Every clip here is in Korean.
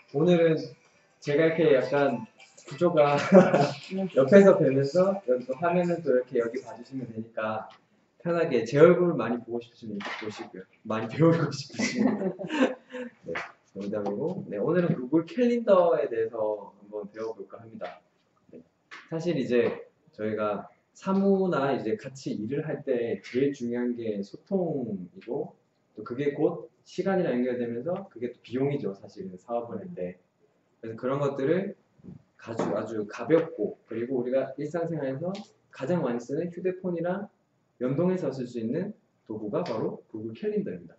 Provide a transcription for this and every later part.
오늘은 제가 이렇게 약간 구조가 옆에서 뵈면서 여기 또 화면은 또 이렇게 여기 봐주시면 되니까 편하게 제 얼굴을 많이 보고 싶으시면 이렇게 보시고요. 많이 배우고 싶으시면 네, 농담이고 네, 오늘은 구글 캘린더에 대해서 한번 배워볼까 합니다. 네, 사실 이제 저희가 사무나 이제 같이 일을 할 때 제일 중요한 게 소통이고 또 그게 곧 시간이랑 연결되면서 그게 또 비용이죠. 사실은 사업을 할 때. 그래서 그런 것들을 아주 가볍고 그리고 우리가 일상생활에서 가장 많이 쓰는 휴대폰이랑 연동해서 쓸 수 있는 도구가 바로 구글 캘린더입니다.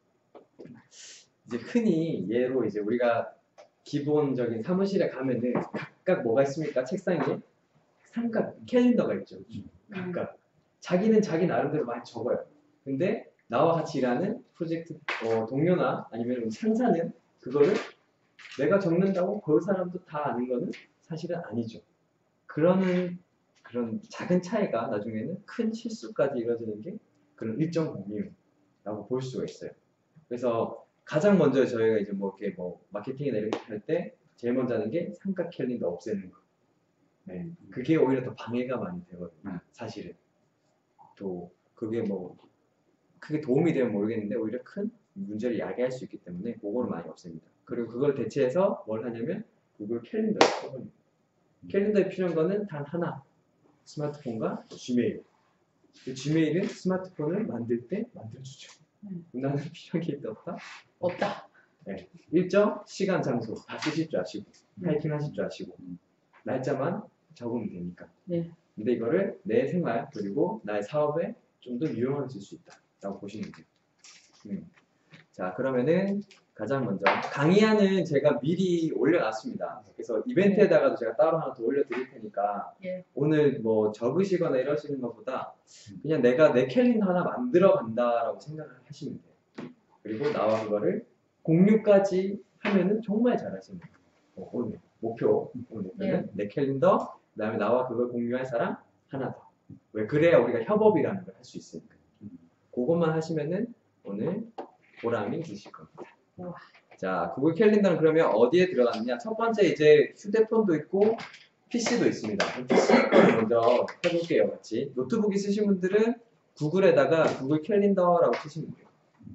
이제 흔히 얘로 이제 우리가 기본적인 사무실에 가면은 각각 뭐가 있습니까? 책상에 삼각 캘린더가 있죠. 각각 자기는 자기 나름대로 많이 적어요. 근데 나와 같이 일하는 프로젝트 동료나 아니면 상사는 그거를 내가 적는다고 그 사람도 다 아는 거는 사실은 아니죠. 그런 작은 차이가 나중에는 큰 실수까지 이루어지는 게 그런 일정 공유라고 볼 수가 있어요. 그래서 가장 먼저 저희가 이제 뭐 이렇게 뭐 마케팅이나 이렇게 할 때 제일 먼저 하는 게 삼각 캘린더 없애는 거. 네. 그게 오히려 더 방해가 많이 되거든요. 사실은. 또 그게 뭐 크게 도움이 되면 모르겠는데 오히려 큰 문제를 야기할 수 있기 때문에 그거를 많이 없앱니다. 그리고 그걸 대체해서 뭘 하냐면 구글 캘린더를 써버립니다. 캘린더에 필요한 거는 단 하나, 스마트폰과 지메일. 그 지메일은 스마트폰을 만들 때 만들어주죠. 나는 필요한 게 있다 없다? 없다. 네. 일정, 시간, 장소 다 쓰실 줄 아시고 타이핑 하실 줄 아시고 날짜만 적으면 되니까. 네. 근데 이거를 내 생활 그리고 나의 사업에 좀 더 유용하게 쓸 수 있다라고 보시면 돼요. 자, 그러면은 가장 먼저 강의안은 제가 미리 올려놨습니다. 그래서 이벤트에다가도 제가 따로 하나 더 올려드릴 테니까 예. 오늘 뭐 적으시거나 이러시는 것보다 그냥 내가 내 캘린더 하나 만들어 간다라고 생각을 하시면 돼요. 그리고 나와 그거를 공유까지 하면은 정말 잘하시는 거예요. 오늘 목표는 내 캘린더, 그 다음에 나와 그걸 공유할 사람 하나 더. 왜? 그래야 우리가 협업이라는 걸 할 수 있으니까. 그것만 하시면은 오늘 보람이 있으실 겁니다. 우와. 자, 구글 캘린더는 그러면 어디에 들어갔느냐? 첫 번째 이제 휴대폰도 있고 PC도 있습니다. PC 거를 먼저 해볼게요, 같이. 노트북 있으신 분들은 구글에다가 구글 캘린더라고 치시면 돼요.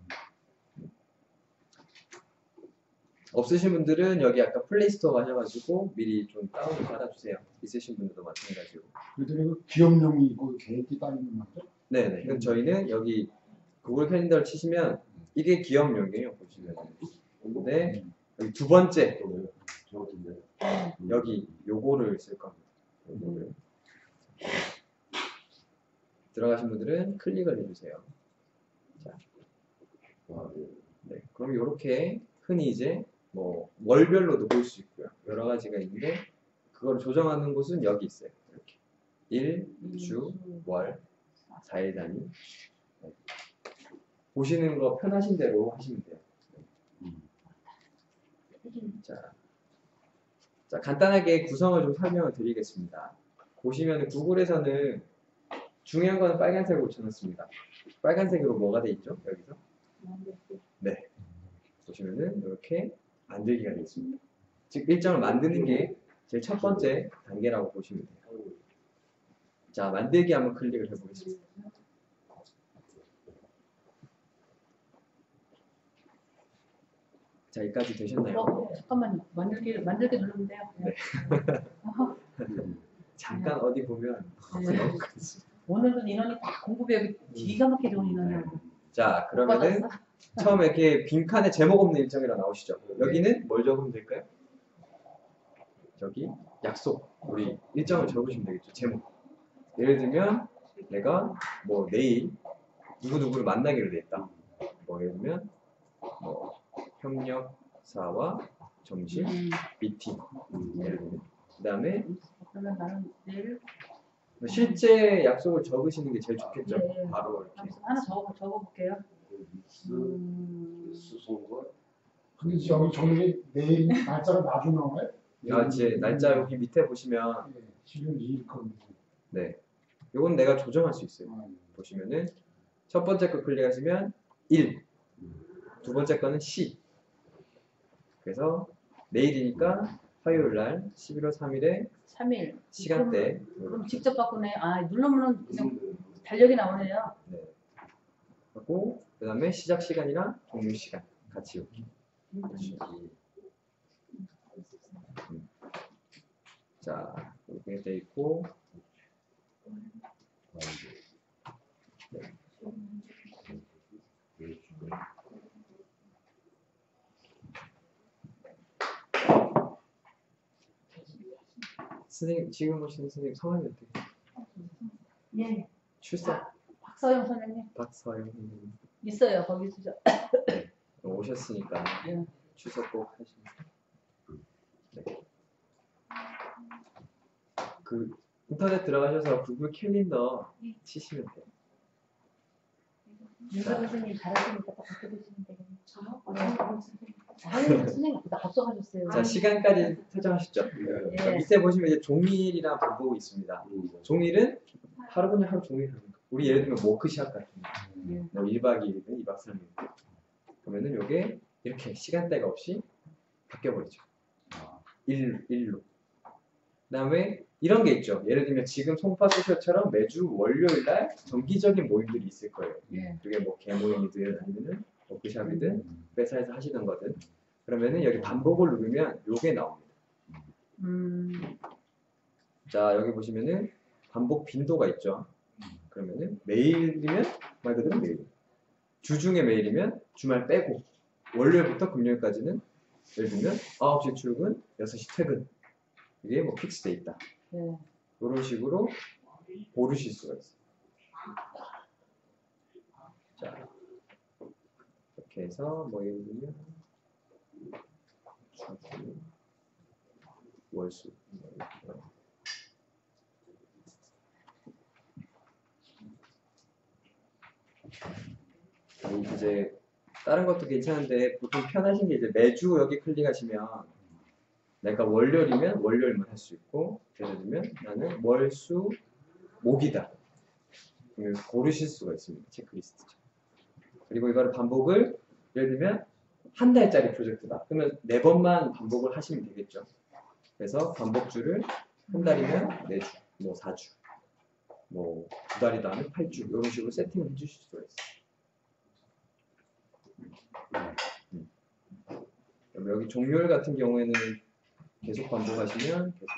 없으신 분들은 여기 아까 플레이스토어 가셔가지고 미리 좀 다운을 받아주세요. 있으신 분들도 마찬가지고. 그리고 기업용이고 계획이 따로 있는 거죠? 네네. 그럼 저희는 여기 구글 캘린더를 치시면 이게 기업용이에요, 보시면. 근데 여기 두 번째 여기 요거를 쓸 겁니다. 요거를. 들어가신 분들은 클릭을 해주세요. 자, 네. 그럼 이렇게 흔히 이제 뭐 월별로도 볼 수 있고요. 여러 가지가 있는데 그걸 조정하는 곳은 여기 있어요. 이렇게 1, 주, 월, 4일 단위. 네. 보시는 거 편하신 대로 하시면 돼요. 자, 간단하게 구성을 좀 설명을 드리겠습니다. 보시면 구글에서는 중요한 거는 빨간색으로 쳐놨습니다. 빨간색으로 뭐가 돼 있죠? 여기서? 네. 보시면은 이렇게 만들기가 되어 있습니다. 즉 일정을 만드는 게 제일 첫 번째 단계라고 보시면 돼요. 자, 만들기 한번 클릭을 해보겠습니다. 자, 여기까지 되셨나요? 잠깐만요. 만들기 누르는데요. 네. 잠깐 어디 보면 오늘은 인원이 다 공부배우기 기가 막히게 온 인원이라고. 자, 그러면은 처음에 이렇게 빈칸에 제목 없는 일정이라 나오시죠? 여기는 뭘 적으면 될까요? 저기 약속, 우리 일정을 적으시면 되겠죠, 제목. 예를 들면 내가 뭐 내일 누구누구를 만나기로 돼 있다. 뭐 예를 들면 뭐 협력사와 점심 미팅. 예를 들면 그 다음에 그러면 나는 내일 실제 약속을 적으시는 게 제일 좋겠죠. 네. 바로 이렇게. 하나 적어볼게요. 근데 저기 내일 날짜가 나중에 나와요? 아, 이제 날짜 여기 밑에 보시면 12월 2일 겁니다. 네, 이건 내가 조정할 수 있어요. 보시면은 첫 번째 거 클릭하시면 1, 두 번째 거는 10. 그래서 내일이니까 화요일 날 11월 3일에 3일. 시간대. 그럼 직접 바꾸네. 아, 누르면 그냥 달력이 나오네요. 네. 하고 그다음에 시작 시간이랑 종료 시간 같이 여기. 자, 이렇게 돼 있고 선생님 지금 보시는 선생님 성함이 어떻게 돼요? 예. 출석 박서영 선생님 박서영 선생님 있어요. 거기 있으죠. 오셨으니까 예. 출석 꼭 하시면 네. 그 인터넷 들어가셔서 구글 캘린더 치시면 돼요. 윤서 선생님 잘하시니까 또 바꿔주시면 되겠네요. 저요? 선생님 나 합성하셨어요. 자 시간까지 설정하셨죠? 예. 밑에 보시면 이제 종일이랑 반복이 있습니다. 종일은 하루 그냥 하루 종일 하는 거. 우리 예를 들면 워크샵 같은 거. 예. 뭐 1박 2일이든 2박 3일이든 그러면은 요게 이렇게 시간대가 없이 바뀌어버리죠. 일로. 그다음에 이런 게 있죠. 예를 들면 지금 송파 소셜처럼 매주 월요일 날 정기적인 모임들이 있을 거예요. 예. 그게 뭐 개모임이든 아니면은 워크샵이든 회사에서 하시던 거든. 그러면은 여기 반복을 누르면 요게 나옵니다. 자 여기 보시면은 반복 빈도가 있죠. 그러면은 매일이면 말 그대로 매일. 주중에 매일이면 주말 빼고 월요일부터 금요일까지는 예를 들면 9시 출근, 6시 퇴근. 이게 뭐 픽스돼 있다. 예. 이런 식으로 고르실 수가 있어요. 자 이렇게 해서 뭐 예를 들면 주중, 월수 이제 다른 것도 괜찮은데 보통 편하신 게 이제 매주 여기 클릭하시면 내가 월요일이면 월요일만 할 수 있고 예를 들면 나는 월수 목이다. 그러면 고르실 수가 있습니다. 체크리스트죠. 그리고 이거를 반복을 예를 들면 한 달짜리 프로젝트다. 그러면 4번만 반복을 하시면 되겠죠. 그래서 반복주를 한 달이면 4주, 뭐 4주, 뭐 2달이다 하면 8주 이런 식으로 세팅을 해주실 수가 있어요. 여기 종료일 같은 경우에는 계속 반복하시면 계속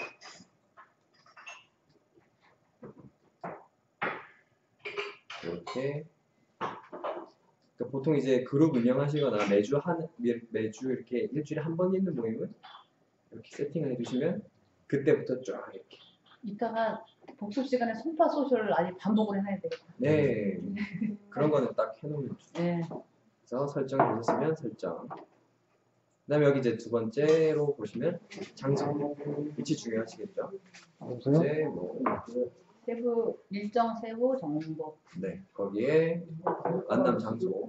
이렇게 그러니까 보통 이제 그룹 운영하시거나 매주 이렇게 일주일에 한 번 있는 모임은 이렇게 세팅을 해주시면 그때부터 쫙 이렇게 이따가 복습 시간에 송파 소셜을 아직 반복을 해야 되겠다. 네 그런 거는 딱 해놓으면 좋죠. 예. 그래서 설정 되셨으면 설정. 그다음에 여기 이제 두 번째로 보시면 장소 위치 중요하시겠죠. 이제 뭐 세부 일정 세부 정보. 네 거기에 만남 장소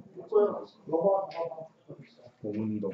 봉운동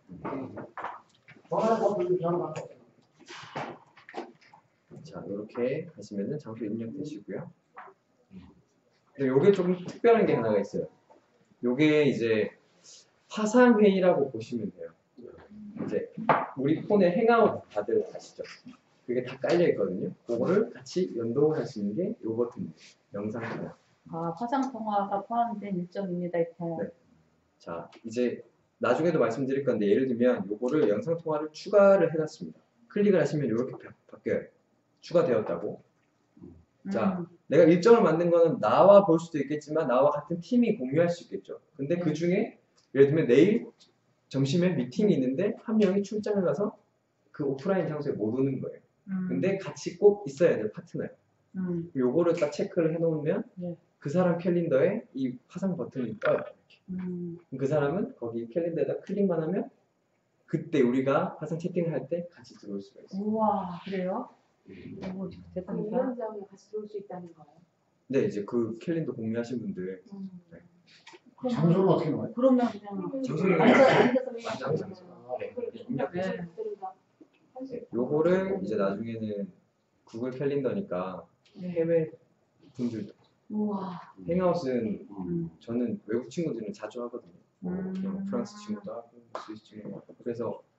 자 이렇게 하시면은 장소 입력되시고요. 근데 요게 조금 특별한 게 하나가 있어요. 요게 이제 화상 회의라고 보시면 돼요. 이제 우리 폰에 행아웃 다들 아시죠? 그게 다 깔려 있거든요. 그거를 같이 연동할 수 있는 게 요 버튼입니다. 영상 통화. 아, 화상 통화가 포함된 일정입니다. 이렇게. 네. 자 이제 나중에도 말씀드릴 건데 예를 들면 요거를 영상 통화를 추가를 해놨습니다. 클릭을 하시면 이렇게 바뀌어요. 추가되었다고. 자 내가 일정을 만든 거는 나와 볼 수도 있겠지만 나와 같은 팀이 공유할 수 있겠죠. 근데 그 중에 예를 들면 내일 점심에 미팅이 있는데 한 명이 출장을 가서 그 오프라인 장소에 못 오는 거예요. 근데 같이 꼭 있어야 될 파트너예요. 요거를 딱 체크를 해놓으면 네. 그 사람 캘린더에 이 화상 버튼이 떠요. 이렇게. 그 사람은 거기 캘린더에다 클릭만 하면 그때 우리가 화상 채팅을 할 때 같이 들어올 수가 있어요. 우와, 그래요? 오, 그럼 대단하다. 이런 점에 같이 들어올 수 있다는 거예요? 네, 이제 그 캘린더 공유하신 분들 장소는 어떻게 나와요? 그러면 그냥 장소는 앉아서 장소. 네. 네. 네, 요거를 이제 나중에는 구글 캘린더니까 해외 분들도 우와. 행아웃은 저는 외국 친구들은 자주 하거든요. 뭐 음. 프랑스 친구도 하고 스위스 친구도 하고 그래서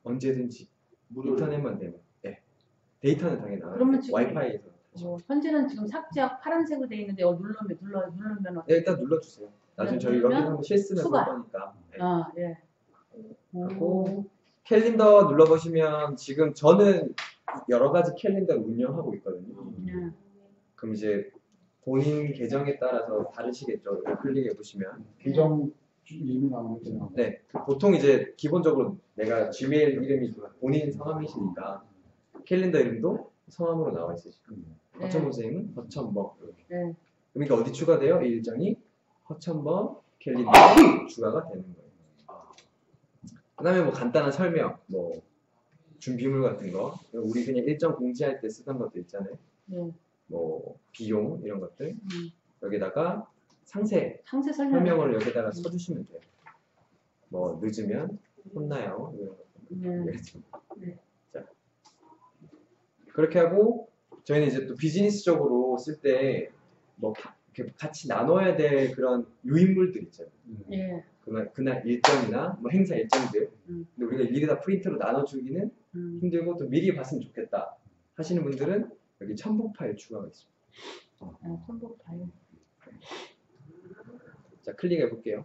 언제든지 인터넷만 되면. 네. 데이터는 당연히 나와요. 그러면 지금 와이파이에서. 현재는 지금 삭제가 파란색으로 되어 있는데 누르면 네, 어떻게? 일단 눌러주세요. 나중에 저희 누르면 여기 한번 실습해 볼 추가. 거니까. 네. 아 예. 하고 캘린더 눌러보시면 지금 저는 여러 가지 캘린더를 운영하고 있거든요. 예. 그럼 이제 본인 계정에 따라서 다르시겠죠. 이거 클릭해 보시면. 계정 이름이 나오겠죠. 네, 보통 이제 기본적으로 내가 지메일 이름이 본인 성함이시니까 캘린더 이름도 성함으로 나와 있으시고 허천범 선생님은 허천범 이렇게. 네. 그러니까 어디 추가돼요? 이 일정이 허천범 캘린더 추가가 되는 거예요. 그다음에 뭐 간단한 설명, 뭐 준비물 같은 거, 우리 그냥 일정 공지할 때 쓰던 것도 있잖아요. 네. 뭐 비용 이런 것들 여기다가 상세 상세 설명. 설명을 여기다가 써주시면 돼요. 뭐 늦으면 혼나요. 이런 거. 네. 자, 그렇게 하고 저희는 이제 또 비즈니스적으로 쓸 때 뭐 같이 나눠야 될 그런 유인물들 있잖아요. 예. 그날 일정이나 뭐 행사 일정들. 음. 근데 우리가 일일이 다 프린트로 나눠주기는 힘들고 또 미리 봤으면 좋겠다 하시는 분들은 여기 첨부 파일 추가가 있습니다. 첨부 파일. 자, 클릭해 볼게요.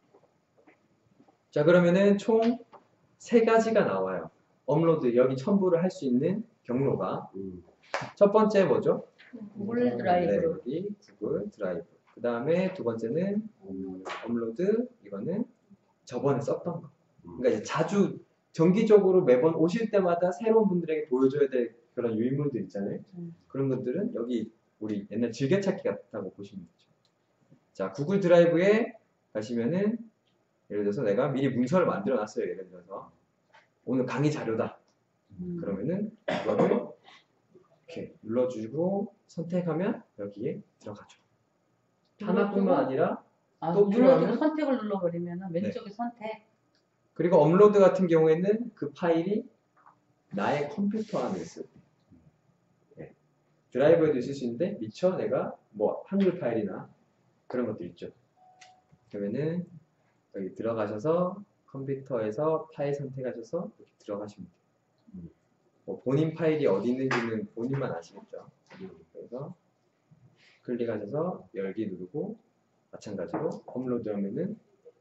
자, 그러면은 총 3가지가 나와요. 업로드, 여기 첨부를 할 수 있는 경로가. 첫 번째 뭐죠? 구글 드라이브. 네, 여기 구글 드라이브. 그 다음에 두 번째는 업로드, 이거는 저번에 썼던 거. 그러니까 이제 자주, 정기적으로 매번 오실 때마다 새로운 분들에게 보여줘야 될 그런 유인물들 있잖아요. 그런 것들은 여기 우리 옛날 즐겨찾기 같다고 보시면 되죠. 자, 구글 드라이브에 가시면은 예를 들어서 내가 미리 문서를 만들어 놨어요. 예를 들어서 오늘 강의 자료다. 그러면은 이거를 이렇게 눌러주고 선택하면 여기에 들어가죠. 하나뿐만 아니라 또 필요하면 선택을 눌러버리면 왼쪽에 선택. 그리고 업로드 같은 경우에는 그 파일이 나의 컴퓨터 안에 있을 때 네. 드라이브에도 있을 수 있는데 미처 내가 뭐 한글 파일이나 그런 것들 있죠. 그러면은 여기 들어가셔서 컴퓨터에서 파일 선택하셔서 이렇게 들어가시면 돼요. 뭐 본인 파일이 어디 있는지는 본인만 아시겠죠. 그래서 클릭하셔서 열기 누르고 마찬가지로 업로드 하면은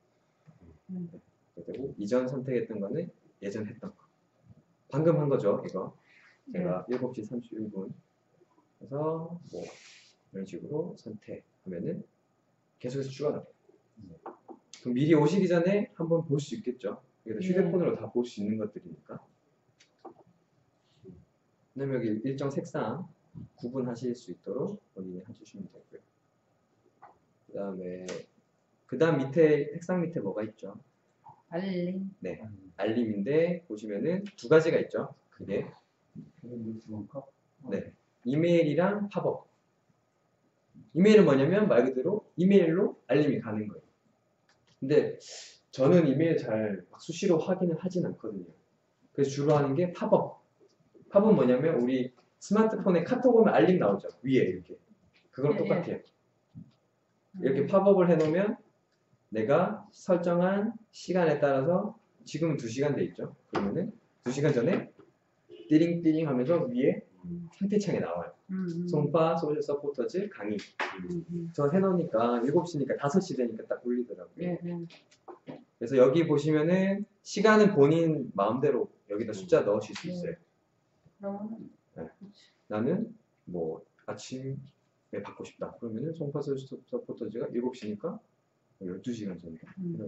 되고 이전 선택했던 거는 예전 했던 거. 방금 한 거죠, 이거. 제가 7시 31분 그래서 뭐 이런 식으로 선택하면은 계속해서 추가가 돼요. 그럼 미리 오시기 전에 한번 볼 수 있겠죠. 그래서 휴대폰으로 다 볼 수 있는 것들이니까. 그다음에 여기 일정 색상 구분하실 수 있도록 본인이 해주시면 되고요. 그다음 밑에 색상 밑에 뭐가 있죠? 알림. 네, 알림인데 보시면은 2가지가 있죠. 그게 네, 이메일이랑 팝업. 이메일은 뭐냐면 말 그대로 이메일로 알림이 가는 거예요. 근데 저는 이메일 잘 수시로 확인을 하진 않거든요. 그래서 주로 하는 게 팝업. 팝업은 뭐냐면 우리 스마트폰에 카톡 오면 알림 나오죠. 위에 이렇게. 그거랑 똑같아요. 이렇게 팝업을 해놓으면 내가 설정한 시간에 따라서 지금은 2시간 돼 있죠. 그러면은 2시간 전에 띠링띠링 하면서 위에 상태창에 나와요. 송파 소셜 서포터즈 강의. 저 해놓으니까 7시니까 5시 되니까 딱 울리더라고요. 그래서 여기 보시면은 시간은 본인 마음대로 여기다 숫자 넣으실 수 있어요. 네. 나는 뭐 아침에 받고 싶다. 그러면은 송파 소셜 서포터즈가 7시니까 12시간 전이다.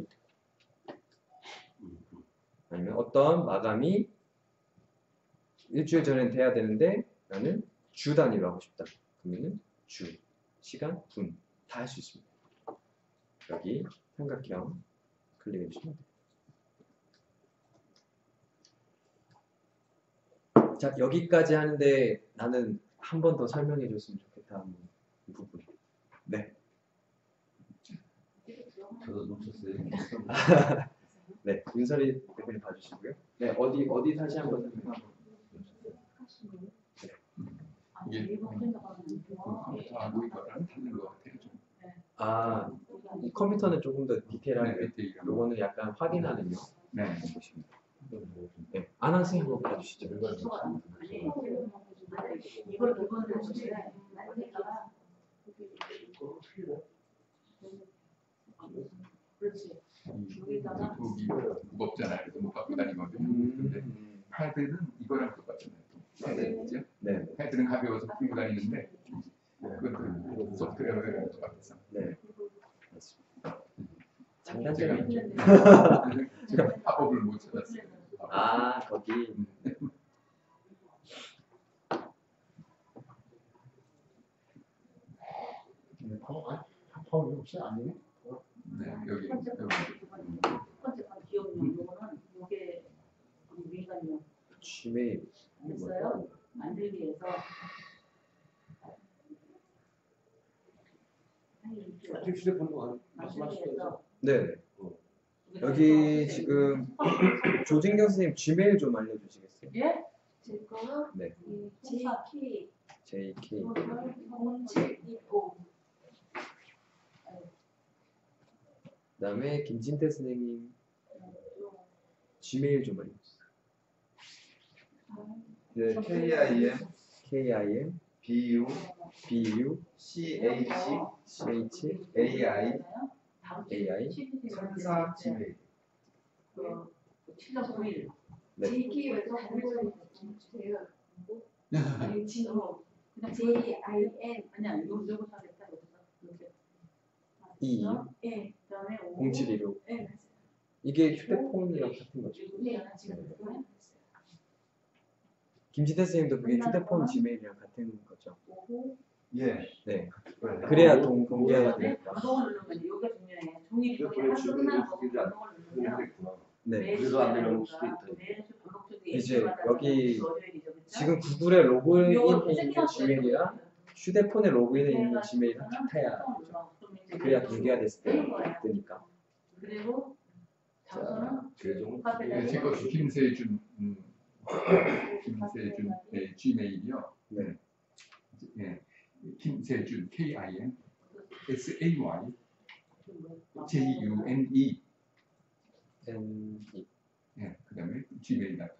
아니면 어떤 마감이 일주일 전엔 돼야 되는데 나는 주 단위로 하고 싶다. 그러면은 주, 시간, 분 다 할 수 있습니다. 여기 삼각형 클릭해 주시면 돼요. 자, 여기까지 하는데 나는 한 번 더 설명해 줬으면 좋겠다 하는 이 부분. 네. 저도 놓쳤어요. 네, 윤설이 대표님 봐주시고요. 네, 어디 다시 한번 설명해 이게 다 모이거랑 다른 것 같아요. 좀. 아, 이 컴퓨터는 조금 더 디테일하게 네, 디테일하게. 요거는 약간 확인하는 요 네. 보시면 돼요. 네. 안항생 한번 봐주시죠. 이걸 기본으로 주시래. 그렇지. 여기다가 독이 무겁잖아요. 그래서 못 갖고 다니거든요. 근데 패드는 이거랑 똑같잖아요. 패드, 그죠? 네. 패드는 가벼워서 풀고 다니는데 그것도 소프트웨어랑 똑같아서. 네. 장단점이 있죠. 제가 합법을 못 찾았어요. 아, 거기. 파워 혹시 아니네? 네, 여기. 첫 번째 건 기업용 요거는 요게 민간용 지메일. 됐어요. 만들기 위해서 휴대폰도 만들기 위해서 네. 여기 지금 조진경 선생님 지메일 좀 알려주시겠어요? 예? 제 거는 네. JK JK. 0725 그다음에 김진태 선생님 지메일 좀 알려주세요. 네, KIM, KIM BU, BU CH, CH AI, AI 34 지메일. 그 7.91 네. JK 외서 공부를 주세요. 아니 지금 그냥 JIN 아니야 요거 사겠다 여기서 이렇게 2 예. 그다음에 0716 예, 맞아요. 이게 휴대폰이랑 같은 거죠. 네, 지금 그거는 김진태 선생님도 그게 휴대폰 지메일이랑 같은 거죠. 예. 네. 그래. 그래야 공개가 그다음에 되니까. 반복을 누르면 여기가 중요해. 종이 그래, 하나 지금 끝나고 이게 반복을 누르면 있구나. 네. 그래서 안 되는 수도 있다. 이제 여기 지금 구글에 로그인해 있는 지메일이랑 휴대폰에 로그인해 있는 지메일이랑 같아야 되죠. 그래야 공개가 됐을 때 뜨니까. 그리고 장소는 최종 네, 제거 김세준 Gmail이요. 네. 예, 김세준 KIM SAY JUNE N 예, 그다음에 gmail.com.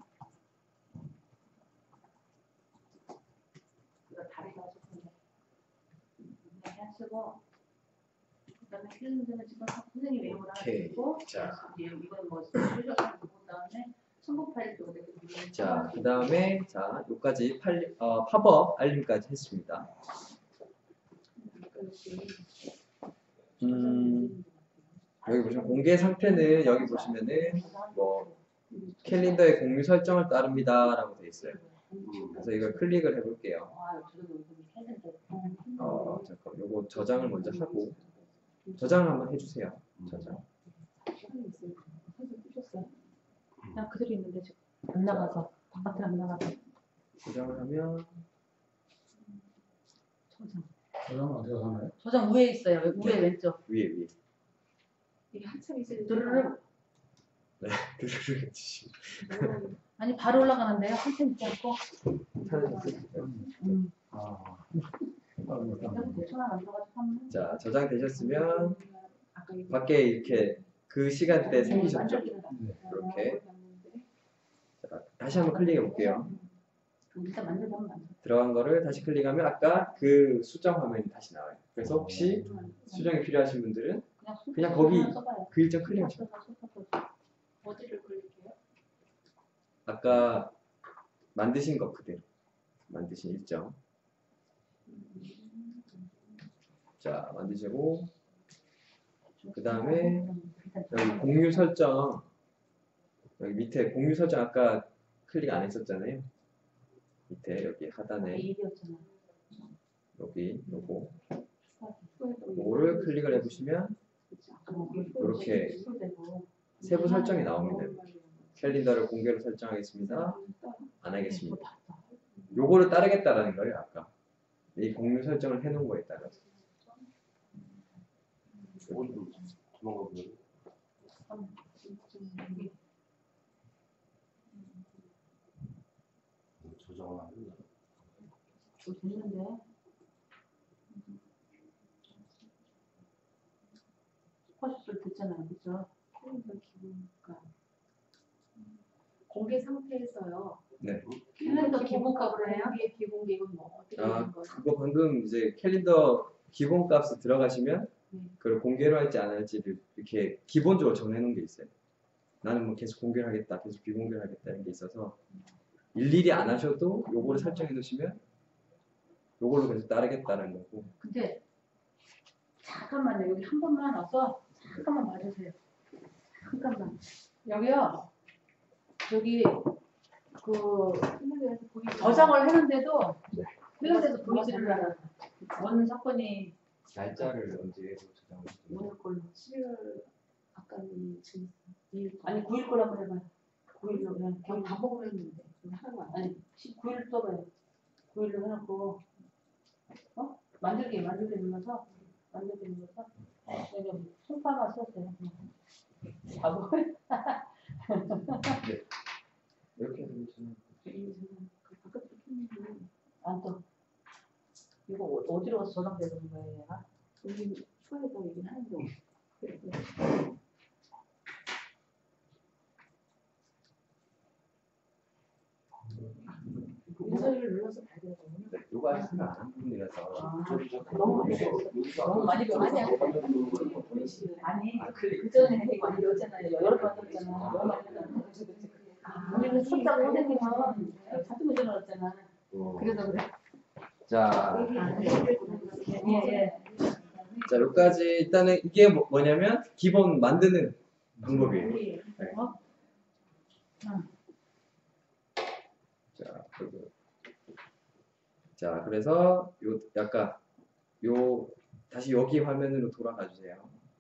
이거 다리가 조금 이렇게 하시고 그다음에 필름들은 지금 선생님 외우를 하나 오케이. 있고 자. 이건 뭐 출력하는 거 그다음에 첨부 파일 쪽에 자, 그다음에 자, 요까지 팝업 알림까지 했습니다. 여기 보시면 공개 상태는 여기 보시면은 뭐 캘린더의 공유 설정을 따릅니다라고 되어 있어요. 그래서 이걸 클릭을 해볼게요. 잠깐, 요거 저장을 먼저 하고 저장을 한번 해주세요. 저장. 그냥 그대로 있는데 지금 안 나가서 바깥에 안 나가서 저장을 하면 저장 저장 어디가 가나요? 저장 위에 있어요. 위에 왼쪽 위에 이게 한참 있을 때 드르륵 드르륵 해주시면 아니 바로 올라가는데요. 한참 있지 않고 아, 그냥 대충 안 들어가지고 하면 자, 저장되셨으면 아까 이거 밖에 이렇게 그 시간대 생기셨죠? 이렇게. 자, 다시 한번 클릭해 볼게요. 일단 만들면 만들어. 들어간 거를 다시 클릭하면 아까 그 수정 화면이 다시 나와요. 그래서 혹시 수정이 필요하신 분들은 그냥 거기 그 일정 클릭하시면 어디를 클릭해요? 아까 만드신 거 그대로 만드신 일정. 자, 만드시고 그 다음에 여기 공유 설정 여기 밑에 공유 설정 아까 클릭 안 했었잖아요. 밑에 여기 하단에 일이었잖아. 여기 요거를 클릭을 해보시면 이렇게 세부 설정이 나옵니다. 캘린더를 공개로 설정하겠습니다. 안 하겠습니다. 요거를 따르겠다라는 거예요. 아까 이 공유 설정을 해놓은 거에 따라서. 도망가 보네. 저장을 안 했나? 됐는데 스쿼시 소리 듣잖아요. 그죠? 캘린더 기본가 공개 상태 거예요? 비공개, 비공개는 뭐 어떻게 아, 하는 거예요? 그거 방금 이제 캘린더 기본 값을 들어가시면 음. 그걸 공개로 할지 안 할지를 이렇게 기본적으로 정해놓은 게 있어요. 나는 뭐 계속 공개를 하겠다, 계속 비공개를 하겠다 이런 게 있어서 일일이 안 하셔도 요거를 설정해 놓으시면 요걸로 계속 따르겠다는 거고. 근데 잠깐만요. 여기 한 번만 와서 잠깐만 봐주세요. 잠깐만. 여기요. 여기 그 하늘에서 보이지 저장을 했는데도 네. 했는데도 보이지를 않아. 원 사건이 날짜를 언제 저장을 오늘 걸로 11월 아까는 지금 2일 아니 9일 거라고 해봐요. 9일로 그냥 그냥 다 먹으려 했는데 하나도 안 아니 19일 써봐요. 9일로 해놓고 만들기 눌러서 여기 손바가 썼어요. 바보. 이렇게 해서 저는 그 바깥으로 켰는데 안 떠. 이거 어디로 가서 저장되는 거예요, 얘가? 여기 추가해서 얘기를 하는데 인서리를 눌러서 봐야 되거든요. 요거 아직 생각 안 한 부분이라서 너무 많이 아니야. 아니 그 전에 이거 안 배웠잖아요. 여러 번 했잖아. 너무 많이 했잖아. 우리는 손잡 선생님은 자주 문제였잖아. 그래서 그래. 자, 예. 자 여기까지 일단은 이게 뭐냐면 기본 만드는 방법이에요. 네. 자, 자, 그래서 요 약간 요 다시 여기 화면으로 돌아가 주세요.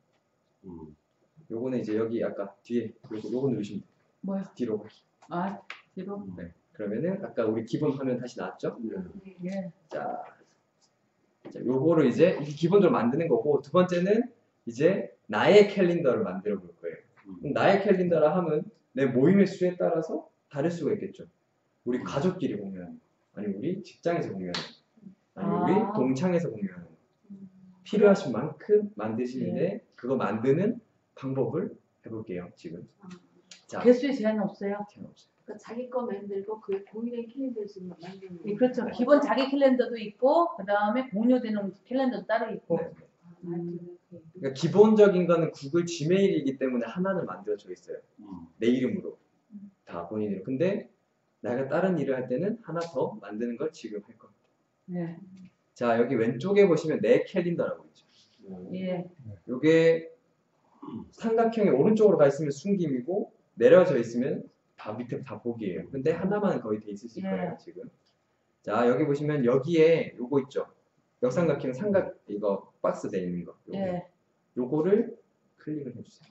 요거는 이제 여기 아까 뒤에 요거 누르시면 돼요. 뭐요? 뒤로. 아 뒤로. 네. 그러면은 아까 우리 기본 화면 다시 나왔죠? 예. 자, 요거를 이제 이게 기본적으로 만드는 거고, 두 번째는 이제 나의 캘린더를 만들어 볼 거예요. 그럼 나의 캘린더라 하면 내 모임의 수에 따라서 다를 수가 있겠죠. 우리 가족끼리 공유하는 거, 아니면 우리 직장에서 공유하는 거, 아니면 우리 아. 동창에서 공유하는 거. 필요하신 만큼 만드시는데 그거 만드는 방법을 해볼게요. 지금. 자, 개수에 제한 없어요. 제한 없어요. 그러니까 자기 거 만들고 그 공유된 캘린더를 지금 만드는 예, 그렇죠. 기본 자기 캘린더도 있고 그 다음에 공유되는 캘린더도 따로 있고. 네. 음. 그러니까 기본적인 거는 구글 지메일이기 때문에 하나는 만들어져 있어요. 내 이름으로 다 본인으로. 근데 내가 다른 일을 할 때는 하나 더 만드는 걸 지금 할 겁니다. 네. 자, 여기 왼쪽에 보시면 내 캘린더라고 있죠. 예. 요게 삼각형이 오른쪽으로 가 있으면 숨김이고 내려져 있으면 다 밑에 다 보기예요. 근데 하나만 거의 돼 있으실 거예요, 지금. 자, 여기 보시면 여기에 요거 있죠. 역삼각형 삼각 이거 박스 돼 있는 거. 요거. 예. 요거를 클릭을 해주세요.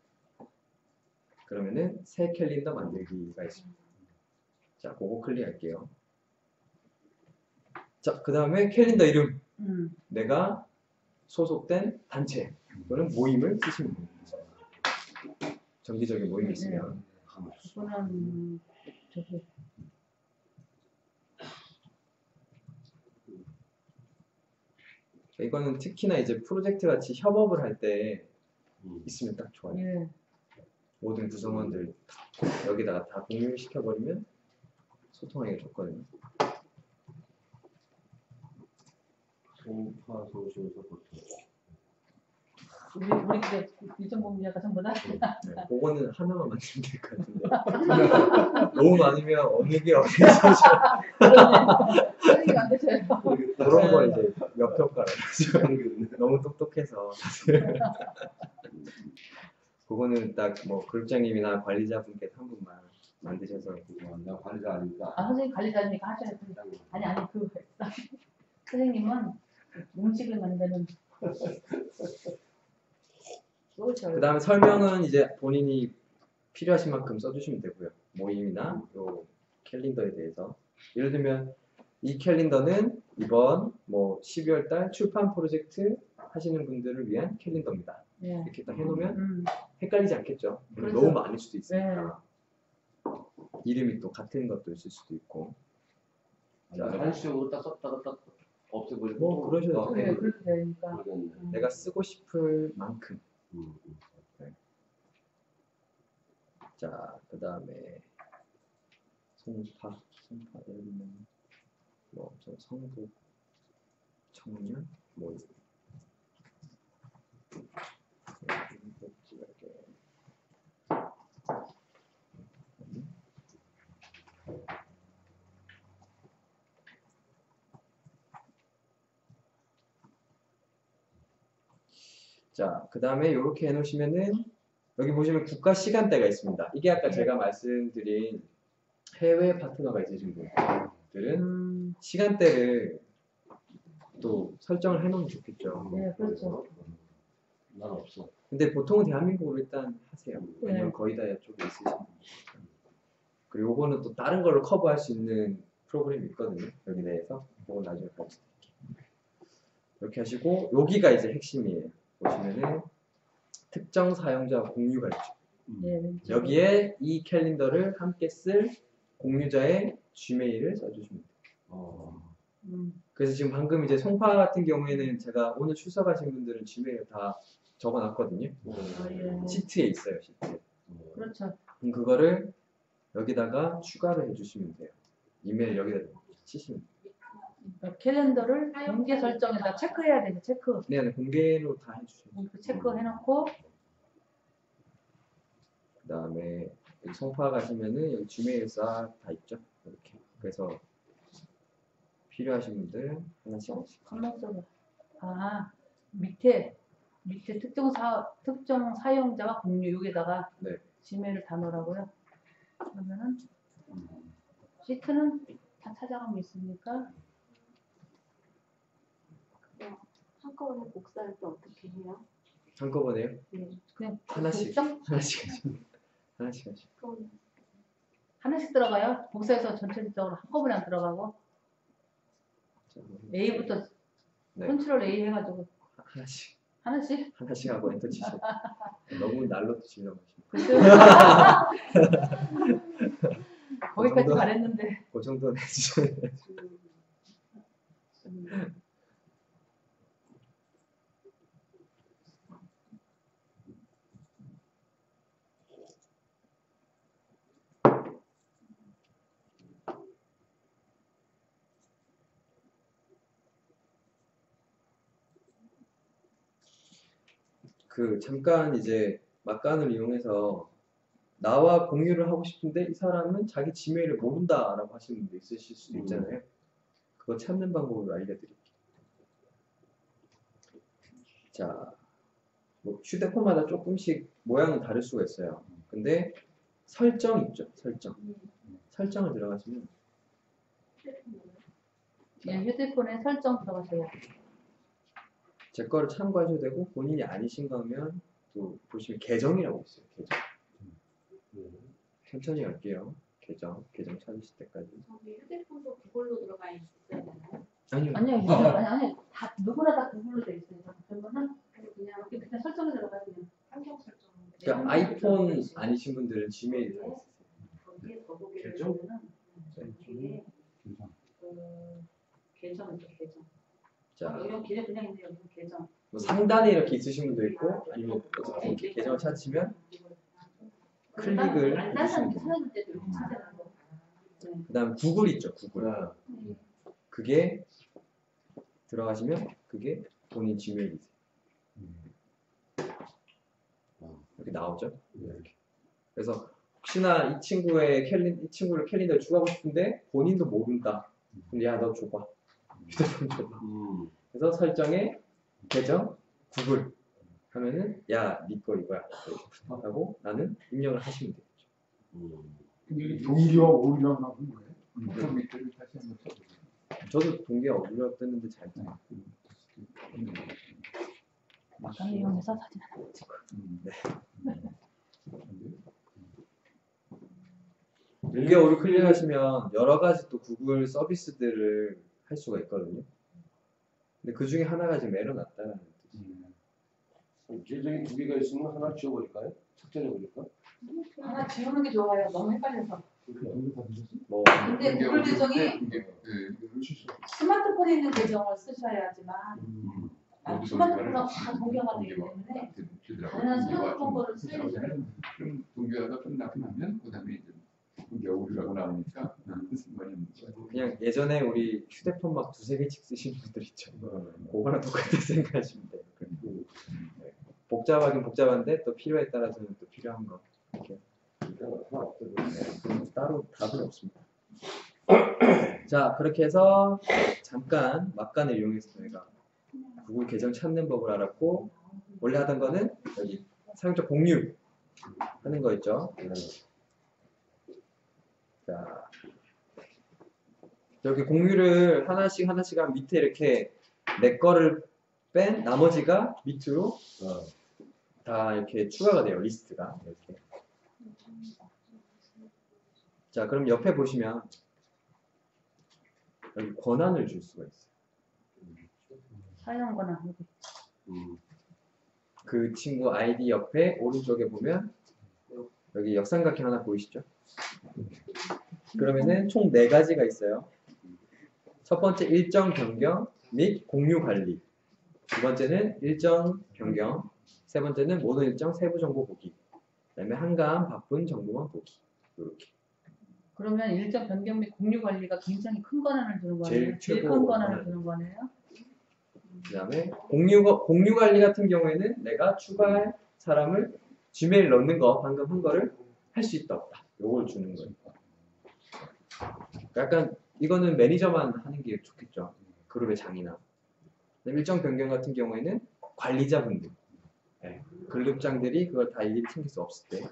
그러면은 새 캘린더 만들기가 있습니다. 자, 그거 클릭할게요. 자, 그 다음에 캘린더 이름. 내가 소속된 단체 또는 모임을 쓰시면 됩니다. 정기적인 모임이 있으면. 그거는 저기 이거는 특히나 이제 프로젝트 같이 협업을 할 때 있으면 딱 좋아요. 예. 모든 구성원들 여기다가 다 공유시켜버리면 소통하기가 좋거든요. 송파 소시에서 보통 우리 집에 유전보험 약가 전부 다. 네, 그거는 하나만 만들면 될 것 같은데 너무 많으면 어느 게 어디지 선생님 안 되셔요. 그런 거 이제 역효과라서 너무 똑똑해서 그거는 딱 뭐 그룹장님이나 관리자분께서 한 분만 만드셔서 나 관리자 아니까 아 선생님 관리자니까 하셔야 돼. 아니 그 선생님은 음식을 만드는. 그 다음에 설명은 이제 본인이 필요하신 만큼 써주시면 되고요. 모임이나 요 캘린더에 대해서 예를 들면 이 캘린더는 이번 뭐 12월 달 출판 프로젝트 하시는 분들을 위한 캘린더입니다. 예. 이렇게 딱 해놓으면 헷갈리지 않겠죠. 그렇죠. 너무 많을 수도 있으니까 이름이 또 같은 것도 있을 수도 있고. 자, 한식으로 딱 썼다가 딱 없애버리고 뭐 그러셔도 그래 돼요. 그렇게 되니까. 모르겠네. 내가 쓰고 싶을 만큼. 자, 그 다음에 송파 예를 들면 뭐 성북 청년 뭐 자, 그 다음에 이렇게 해놓으시면은 여기 보시면 국가 시간대가 있습니다. 이게 아까 제가 말씀드린 해외 파트너가 있으신 분들은 시간대를 또 설정을 해놓으면 좋겠죠. 네, 그렇죠. 난 없어. 근데 보통은 대한민국으로 일단 하세요. 왜냐면 네. 거의 다 이쪽에 있으신 분이니까. 그리고 요거는 또 다른 걸로 커버할 수 있는 프로그램이 있거든요. 여기 내에서. 그건 나중에 가르쳐 드릴게요. 이렇게 하시고 여기가 이제 핵심이에요. 보시면은 특정 사용자 공유가 있죠. 네, 왼쪽. 여기에 이 캘린더를 함께 쓸 공유자의 Gmail을 써주시면 돼요. 그래서 지금 방금 이제 송파 같은 경우에는 제가 오늘 출석하신 분들은 Gmail 다 적어놨거든요. 예. 시트에 있어요, 시트에. 그렇죠. 그럼 그거를 여기다가 추가를 해주시면 돼요. 이메일 여기다 치시면 돼요. 그러니까 캘린더를 공개 설정에다 체크해야 되죠. 체크. 네, 공개로 다 해주세요. 이렇게 체크해놓고 그 다음에 여기 송파 가시면은 여기 Gmail 싹 다 있죠. 이렇게. 그래서 필요하신 분들 하나씩 하나씩. 간목적으로. 아 밑에 특정 사용자와 공유 여기다가 네. 지메일을 다 넣으라고요. 그러면은 시트는 다 찾아가면 있으니까 한꺼번에 복사할 때 어떻게 해요? 한꺼번에요? 네. 그냥 하나씩. 복사? 하나씩 하시면 하나씩 하시면. 한꺼번에. 하나씩 들어가요. 복사해서 전체적으로 한꺼번에 안 들어가고 자, A부터 네. 컨트롤 A 해가지고 하나씩 하나씩 하고 엔터 치셔. 너무 날로 치려고 하시면. 거기까지 정도? 잘했는데 그 정도는 해주셔야 돼요. 잠깐 이제 막간을 이용해서 나와 공유를 하고 싶은데 이 사람은 자기 지메일을 모른다라고 하시는 분도 있으실 수도 있잖아요. 그거 찾는 방법을 알려드릴게요. 자, 뭐 휴대폰마다 조금씩 모양은 다를 수가 있어요. 근데 설정 있죠, 설정. 설정을 들어가시면 예, 휴대폰에 설정 들어가세요. 제 거를 참고하셔도 되고 본인이 아니신 거면 또 보시면 계정이라고 있어요. 계정. 천천히 갈게요. 계정 찾으실 때까지. 저기 휴대폰도 그걸로 들어가 있어야 되나요? 아니요. 아니 다 누구나 다 구글로 돼 있어요. 그러면은 그냥 그냥 설정에 들어가요. 그냥. 환경 설정. 그러니까 아이폰 아니신 분들은 지메일이 다 있어요. 거기에 더보기를 계정? 보면은 거기에 계정이죠, 계정. 자, 여기 계정 그냥 있는데 여기 계정. 뭐 상단에 이렇게 있으신 분도 있고 아니면 이렇게 계정을 찾으시면 클릭을 안 해주시면 따는 돼요. 사는 때도 이렇게 찾아가고. 그다음 구글 있죠, 구글. 그게 들어가시면 그게 본인 지메일이세요. 이렇게 나오죠. 이렇게. 그래서 혹시나 이 친구를 캘린더에 추가하고 싶은데 본인도 모른다. 그럼 야, 너 줘봐. 휴대폰 줘봐. 그래서 설정에 계정 구글 하면은 야, 니 거 이거야. 하고 나는 입력을 하시면 되겠죠. 이게 동기와 오류랑 나쁜 거예요? 그 밑에를 다시 한번 써보세요. 저도 동기가 어디로 떴는데 잘 돼요. 막간을 이용해서 사진 하나 찍고. 이게 오류 클릭하시면 여러 가지 또 구글 서비스들을 할 수가 있거든요. 근데 그 중에 하나가 지금 에러 났다는 뜻이에요. 계정이 두 개가 있으면 하나 지워버릴까요? 삭제해버릴까? 하나 지우는 게 좋아요. 너무 헷갈려서. 뭐 근데 구글 계정이 스마트폰에 있는 계정을 쓰셔야지만 스마트폰하고 다 동기화가 되기 때문에 당연한 스마트폰 거를 쓰셔야 돼요. 그럼 동기화가 끝나고 나면 그다음에 이제 겨울이라고 나오니까 무슨 말인지. 그냥 예전에 우리 휴대폰 막 두세 개씩 쓰시는 분들 있죠. 그거랑 똑같은 생각하시면 돼요. 네. 복잡하긴 복잡한데 또 필요에 따라서는 또 필요한 거. 이렇게. 따로 답은 없습니다. 자, 그렇게 해서 잠깐 막간을 이용해서 저희가 구글 계정 찾는 법을 알았고, 원래 하던 거는 여기 사용자 공유 하는 거 있죠. 자, 여기 공유를 하나씩 하면 밑에 이렇게 내 거를 뺀 나머지가 밑으로 다 이렇게 추가가 돼요. 리스트가 이렇게. 자, 그럼 옆에 보시면 여기 권한을 줄 수가 있어요. 사용 권한. 그 친구 아이디 옆에 오른쪽에 보면 여기 역삼각형 하나 보이시죠? 그러면은 총 4가지가 있어요. 첫 번째 일정 변경 및 공유 관리. 두 번째는 일정 변경. 세 번째는 모든 일정 세부 정보 보기. 그다음에 한가한 바쁜 정보만 보기. 이렇게. 그러면 일정 변경 및 공유 관리가 굉장히 큰 권한을 주는 거네요. 제일 제일 최고 큰 권한을 권한. 주는 거네요. 그다음에 공유 관리 같은 경우에는 내가 추가할 사람을 지메일 넣는 거 방금 한 거를 할 수 있다 없다. 요걸 주는 거예요. 약간 이거는 매니저만 하는 게 좋겠죠. 그룹의 장이나. 일정 변경 같은 경우에는 관리자분들, 네, 그룹장들이 그걸 다 일일이 챙길 수 없을 때.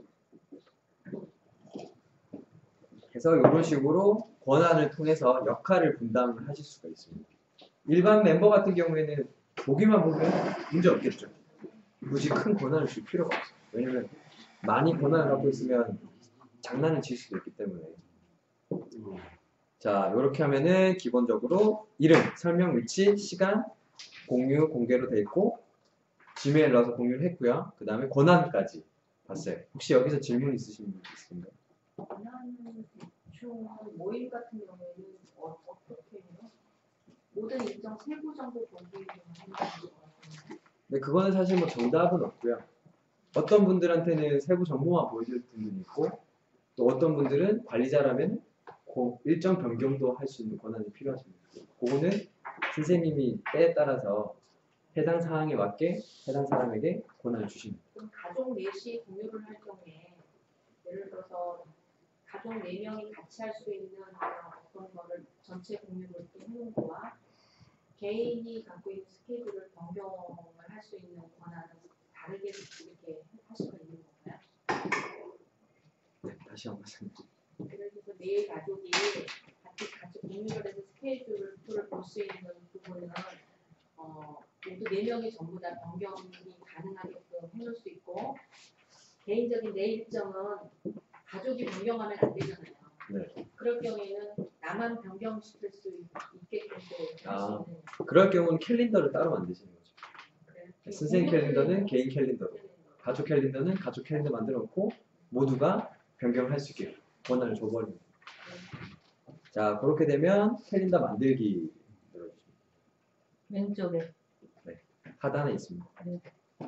그래서 이런 식으로 권한을 통해서 역할을 분담을 하실 수가 있습니다. 일반 멤버 같은 경우에는 보기만 보면 문제 없겠죠. 굳이 큰 권한을 줄 필요가 없어요. 왜냐면 많이 권한을 갖고 있으면 장난을 칠 수도 있기 때문에. 자, 이렇게 하면은 기본적으로 이름, 설명, 위치, 시간, 공유, 공개로 돼 있고 지메일 넣어서 공유를 했고요. 그 다음에 권한까지 봤어요. 혹시 여기서 질문 있으신 분 있습니까? 권한 대충 모임 같은 경우에는 어떻게 해요? 모든 일정 세부 정보 보기를 하는 거 같아요. 근데 그거는 사실 뭐 정답은 없고요. 어떤 분들한테는 세부 정보만 보여줄 분이 있고 또 어떤 분들은 관리자라면 그 일정 변경도 할 수 있는 권한이 필요하십니다. 그거는 선생님이 때에 따라서 해당 사항에 맞게 해당 사람에게 권한을 주십니다. 그럼 가족 넷이 공유를 할 경우에 예를 들어서 가족 4명이 같이 할 수 있는 어떤 거를 전체 공유를 또 해놓은 거와 개인이 갖고 있는 스케줄을 변경을 할 수 있는 권한은 다르게 이렇게 할 수가 있는 건가요? 네, 다시 한번 말씀해 주세요. 예를 들어서 네 가족이 같이 공유를 해서 스케줄을 볼 수 있는 부분은 모두 4명이 전부 다 변경이 가능하게끔 해놓을 수 있고 개인적인 내 일정은 가족이 변경하면 안 되잖아요. 네. 그럴 경우에는 나만 변경시킬 수 있게끔 또 할 수 있는. 그럴 경우는 캘린더를 따로 만드시는 거죠. 그래요? 선생님 캘린더는 개인 캘린더로, 가족 캘린더는 가족 캘린더 만들어 놓고 모두가 변경을 할 수 있게 권한을 줘버립니다. 자, 그렇게 되면 캘린더 만들기 눌러주십니다. 왼쪽에. 하단에 있습니다. 네.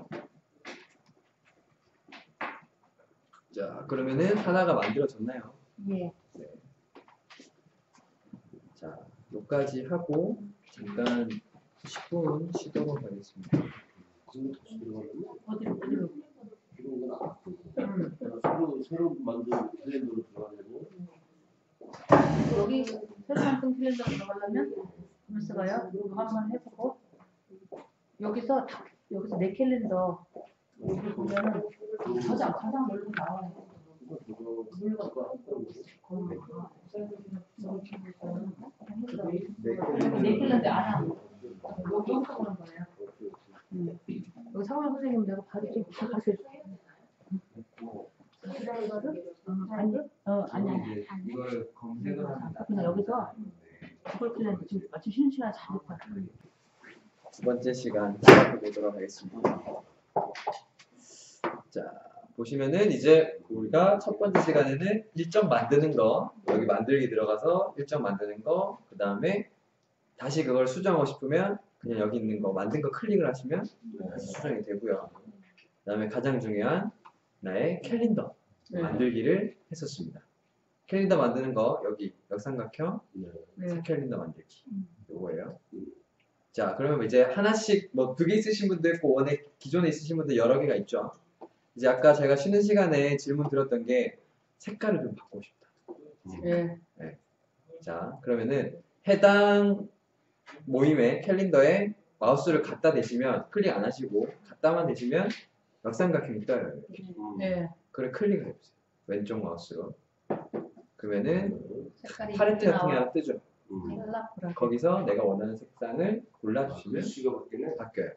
자, 그러면은 하나가 만들어졌나요? 예. 자, 여기까지 하고 잠깐 10분 쉬도록 하겠습니다. 어디로? 새로 만든 캘린더로 들어가려고 여기 새로 만든 캘린더 들어가려면 가만있어 봐요. 이거 한번 해보고 여기서 내 캘린더 여기 보면은 가장 멀리 나와요. 내 캘린더 안 하고 여기 하고 그런 거예요. 여기 상원 선생님 내가 바로 좀 가르쳐 줄게. 아니. 이걸 검색을 하면 그냥 여기서 구글 캘린더 지금 아침 쉬는 시간에 잘 놓고 왔어. 두 번째 시간 시작해 보도록 하겠습니다. 자, 보시면은 이제 우리가 첫 번째 시간에는 일정 만드는 거, 여기 만들기 들어가서 일정 만드는 거, 그 다음에 다시 그걸 수정하고 싶으면 그냥 여기 있는 거 만든 거 클릭을 하시면 다시 수정이 되고요. 그 다음에 가장 중요한 나의 캘린더 만들기를 했었습니다. 캘린더 만드는 거 여기 역삼각형 네. 캘린더 만들기 요거예요. 자, 그러면 이제 하나씩 뭐 2개 있으신 분도 있고 원에 기존에 있으신 분들 여러 개가 있죠. 이제 아까 제가 쉬는 시간에 질문 드렸던 게 색깔을 좀 바꾸고 싶다. 예. 자, 그러면은 해당 모임의 캘린더에 마우스를 갖다 대시면 클릭 안 하시고 갖다만 대시면 역삼각형이 떠요. 이렇게. 예. 그래 클릭을 해보세요. 왼쪽 마우스로. 그러면은 색깔이 팔레트 이렇게 같은 게 나와. 하나 뜨죠. 콜라보라. 거기서 내가 원하는 색상을 골라주시면 글씨가 바뀌네. 바뀌어요.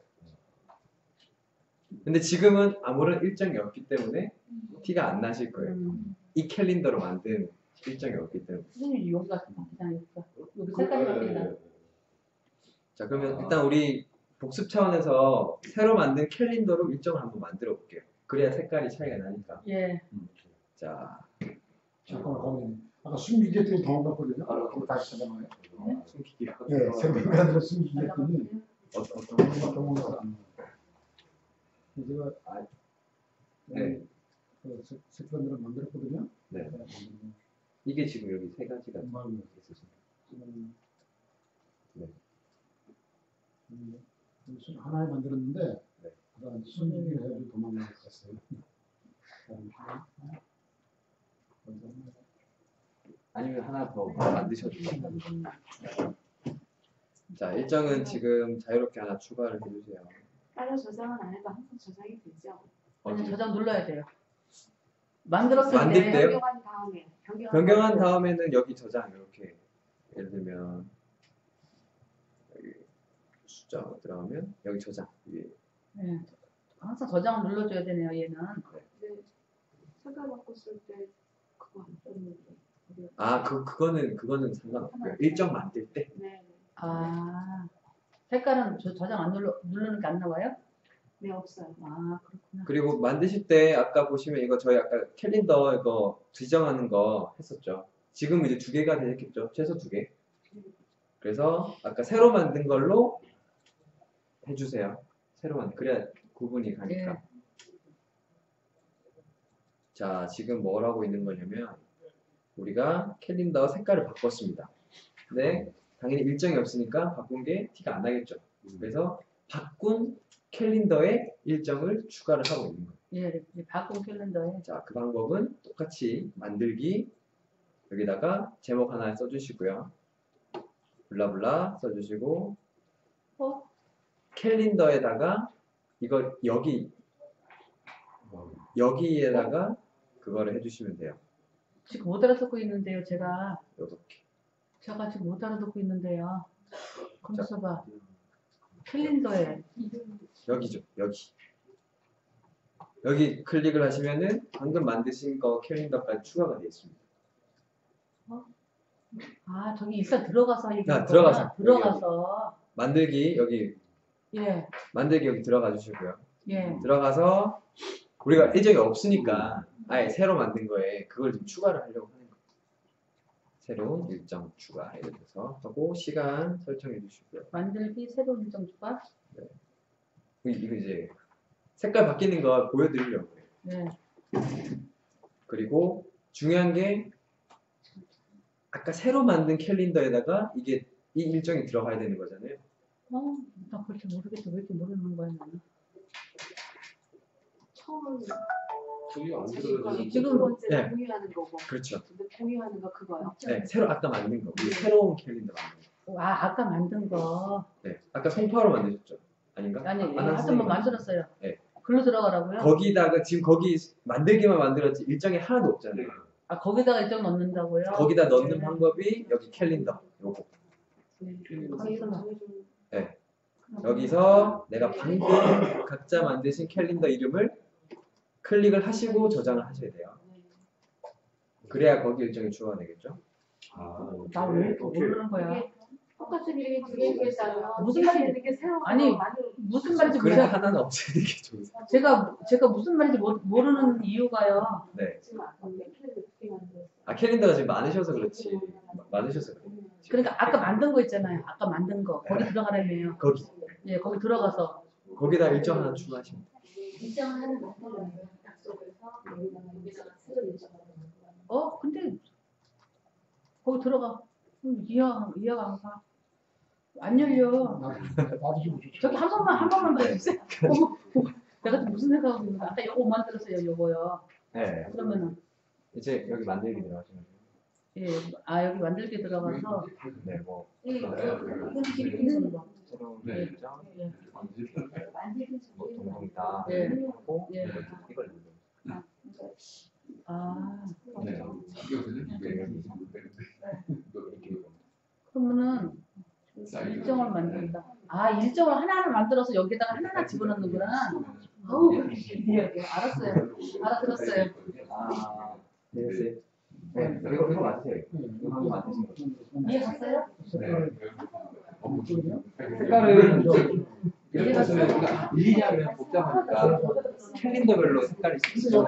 근데 지금은 아무런 일정이 없기 때문에 티가 안 나실 거예요. 이 캘린더로 만든 일정이 없기 때문에. 선생님 여기가 바뀌잖아요. 여기 색깔이 바뀐다. 자, 그러면 일단 우리 복습 차원에서 새로 만든 캘린더로 일정을 한번 만들어 볼게요. 그래야 색깔이 차이가 나니까. 예. 자, 잠깐만 가만히. 아까 숨기겠더니 더 온다거든요. 그거 다시 찾아봐요. 숨기기. 네, 생각이 안 들어 숨기겠더니 어떤 더 온다고 안 돼. 제가 네. 색깔을 만들었거든요. 네. 이게 지금 여기 세 가지가 있으십니다. 네. 하나에 만들었는데 네. 숨기기를 해가지고 도망갔어요. 아니면 하나 더 만드셔도 돼요. 자, 일정은 지금 자유롭게 하나 추가를 해주세요. 따로 저장은 안 해도 항상 저장이 되죠. 아니 저장 눌러야 돼요. 만들었을 만들 때 때요? 변경한 다음에 변경한 다음에는 여기 저장 이렇게 예를 들면 여기 숫자 들어가면 여기 저장 위에 예. 항상 저장을 눌러줘야 되네요. 얘는. 색깔 바꿨을 때 그거 안 떴는데. 그거는 상관없고요. 일정 만들 때 네. 아 색깔은 저장 안 누르는 게 안 나와요? 네, 없어요. 아 그렇구나. 그리고 만드실 때 아까 보시면 이거 저희 아까 캘린더 이거 지정하는 거 했었죠. 지금 이제 2개가 되겠죠. 최소 2개. 그래서 아까 새로 만든 걸로 해주세요. 새로 만든 그래야 구분이 가니까. 예. 자, 지금 뭘 하고 있는 거냐면 우리가 캘린더 색깔을 바꿨습니다. 근데 당연히 일정이 없으니까 바꾼 게 티가 안 나겠죠. 그래서 바꾼 캘린더에 일정을 추가를 하고 있는 거예요. 예. 이제 바꾼 캘린더에. 자, 그 방법은 똑같이 만들기 여기다가 제목 하나 써주시고요. 블라블라 써주시고 캘린더에다가 이거 여기에다가 그거를 해주시면 돼요. 지금 못 알아듣고 있는데요. 제가 요렇게. 지금 못 알아듣고 있는데요. 검수 봐. 캘린더에 여기죠. 여기 클릭을 하시면은 방금 만드신 거 캘린더까지 추가가 되어 있습니다. 아 저기 일단 들어가서 얘기하는 들어가서. 거구나. 들어가서 만들기 여기 예. 만들기 여기 들어가 주시고요. 예. 들어가서 우리가 일정이 없으니까 아예 새로 만든 거에 그걸 좀 추가를 하려고 하는 거예요. 새로운 일정 추가 예를 들어서 하고 시간 설정해 주시고요. 만들기 새로운 일정 추가. 이거 이제 색깔 바뀌는 거 보여드리려고 해요. 네. 그리고 중요한 게 아까 새로 만든 캘린더에다가 이게 이 일정이 들어가야 되는 거잖아요. 나 그렇게 모르겠어. 왜 이렇게 모르는 거야 나는. 처음은 저기 안 지금 들어가지고 지금 두 번째 네. 공유하는 거고. 그렇죠. 근데 공유하는 거 그거요. 네, 새로 아까 만든 거. 우리 새로운 캘린더 만든 거. 아까 만든 거. 네, 아까 송파로 만드셨죠? 아닌가? 아니 하여튼 하여튼 뭐 만들었어요. 네. 글로 들어가라고요? 거기다가 지금 거기 만들기만 만들었지 일정이 하나도 없잖아요. 아 거기다가 일정 넣는다고요? 거기다 넣는 방법이 여기 캘린더 요거. 네. 거기서 정해준 여기서 내가 방금 각자 만드신 캘린더 이름을 클릭을 하시고 저장을 하셔야 돼요. 그래야 거기 일정이 추가가 되겠죠. 나 왜 이렇게 모르는 거야? 이게 똑같은 이름이 두 개에 따면 무슨 말인지 이게 새로 아니, 많이 무슨 말인지 그래 모르. 하나는 없애는 게 좋으세요. 제가 무슨 말인지 모르는 이유가요. 네. 지금 아까운데 캘린더 두개 만들었어요. 아 캘린더가 지금 많으셔서 그렇지. 많으셔서 그래. 그러니까 아까 만든 거 있잖아요. 아까 만든 거 거기 들어가라며요. 거기 예, 거기 들어가서 거기다 일정 하나 추가하시면 돼요. 일정하는 목표를 약속해서 여기다가 새로 일정하는 근데 거기 들어가. 이해가 안 가. 안 열려. 나도 좀 좋죠. 저기 한 번만 봐주세요. 어머, 내가 또 무슨 생각하고 있는 거야? 아까 요거 만들었어요, 요거요. 네. 그러면은, 이제 여기 만들기 들어가시면 돼요. 예, 아, 여기 만들기 들어가서, 네, 뭐 이건 길이는 거. 새로운 네. 일정, 예, 뭐 동동이다 예. 하고 예. 이걸 누르면 아, 네. 이거는 이게 그러면은, 일정을 만든다. 아, 일정을 하나하나 만들어서 여기다가 하나하나 집어넣는구나. 아우, 예, 알았어요. 알아들었어요. 아, 네. 네, 이거 맞으세요. 이거 한번 만드신 거죠. 이해 갔어요? 색깔은 이렇게 하시면 일일이 하면 복잡하니까 캘린더별로 색깔이 있어요.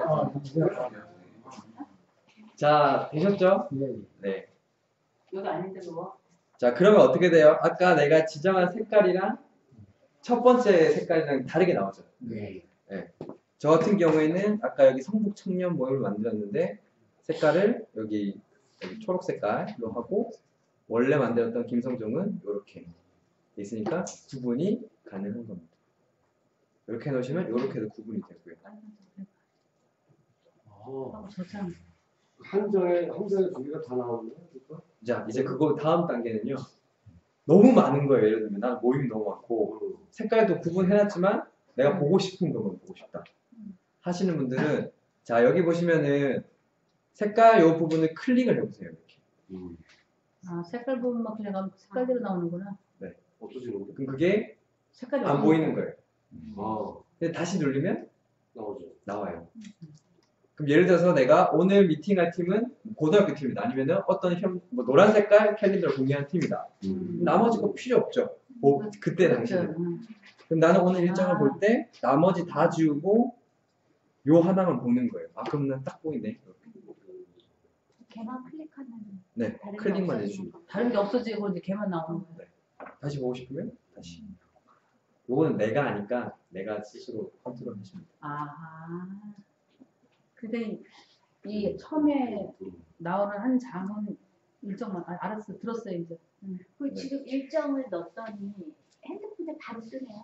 자, 되셨죠? 네. 여기 아닌데 뭐. 자, 그러면 어떻게 돼요? 아까 내가 지정한 색깔이랑 첫 번째 색깔이랑 다르게 나오죠. 네. 저 같은 경우에는 아까 여기 성북 청년 모형을 만들었는데 색깔을 여기 초록 색깔로 하고 원래 만들었던 김성종은 이렇게 있으니까 구분이 가능한 겁니다. 이렇게 해놓으시면 이렇게도 구분이 되고요. 저참 한정에 두 개가 다 나오네. 그러니까? 자, 이제 그거 다음 단계는요. 너무 많은 거예요. 예를 들면 나는 모임이 너무 많고 색깔도 구분해놨지만 내가 보고 싶은 것만 보고 싶다 하시는 분들은 자, 여기 보시면은 색깔 이 부분을 클릭을 해보세요. 이렇게. 아, 색깔 부분만 그냥 색깔대로 나오는구나. 없어지는 거? 그럼 그게 색깔이 안 보이는 거예요. 아, 근데 다시 누르면 나오죠. 나와요. 그럼 예를 들어서 내가 오늘 미팅할 팀은 고등학교 팀이다. 아니면은 어떤 뭐 노란 색깔 캘린더를 공유한 팀이다. 나머지 거 필요 없죠. 뭐 그때 당시에. 그럼 나는 오늘 일정을 볼 때 나머지 다 지우고 요 하나만 보는 거예요. 아, 그럼 난 딱 보이네. 걔만 클릭하면 네, 다른 게 클릭만 없어지는 해주시면 거. 다른 게 없어지고 이제 걔만 나오는 거야. 다시 보고 싶으면 다시. 요거는 내가 아니까 내가 스스로 컨트롤 해줍니다. 아. 근데 이 처음에 나오는 한 장은 일정만 알았어 들었어요 이제. 그 지금 일정을 넣었더니 핸드폰에 바로 뜨네요.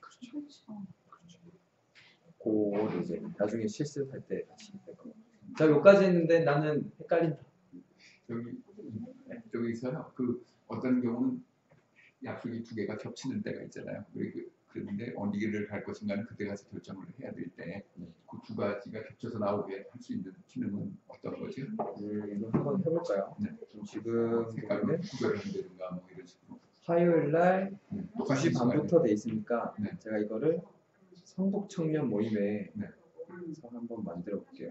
그거를 이제 나중에 실습할 때 다시 할 겁니다. 자, 여기까지 했는데 나는 헷갈린다. 저기서요. 그 어떤 경우는 약속이 두 개가 겹치는 때가 있잖아요. 그런데 어느 길을 갈 것인가는 그때 가서 결정을 해야 될 때 그 두 가지가 겹쳐서 나오게 할 수 있는 기능은 어떤 거죠? 이거 한번 해볼까요? 네. 지금 색깔을 보면은 구별을 한다든가 뭐 이런 식으로. 화요일 날 똑같이 2시 반부터 돼 있으니까 네. 제가 이거를 성북 청년 모임에 네. 서 한번 만들어 볼게요.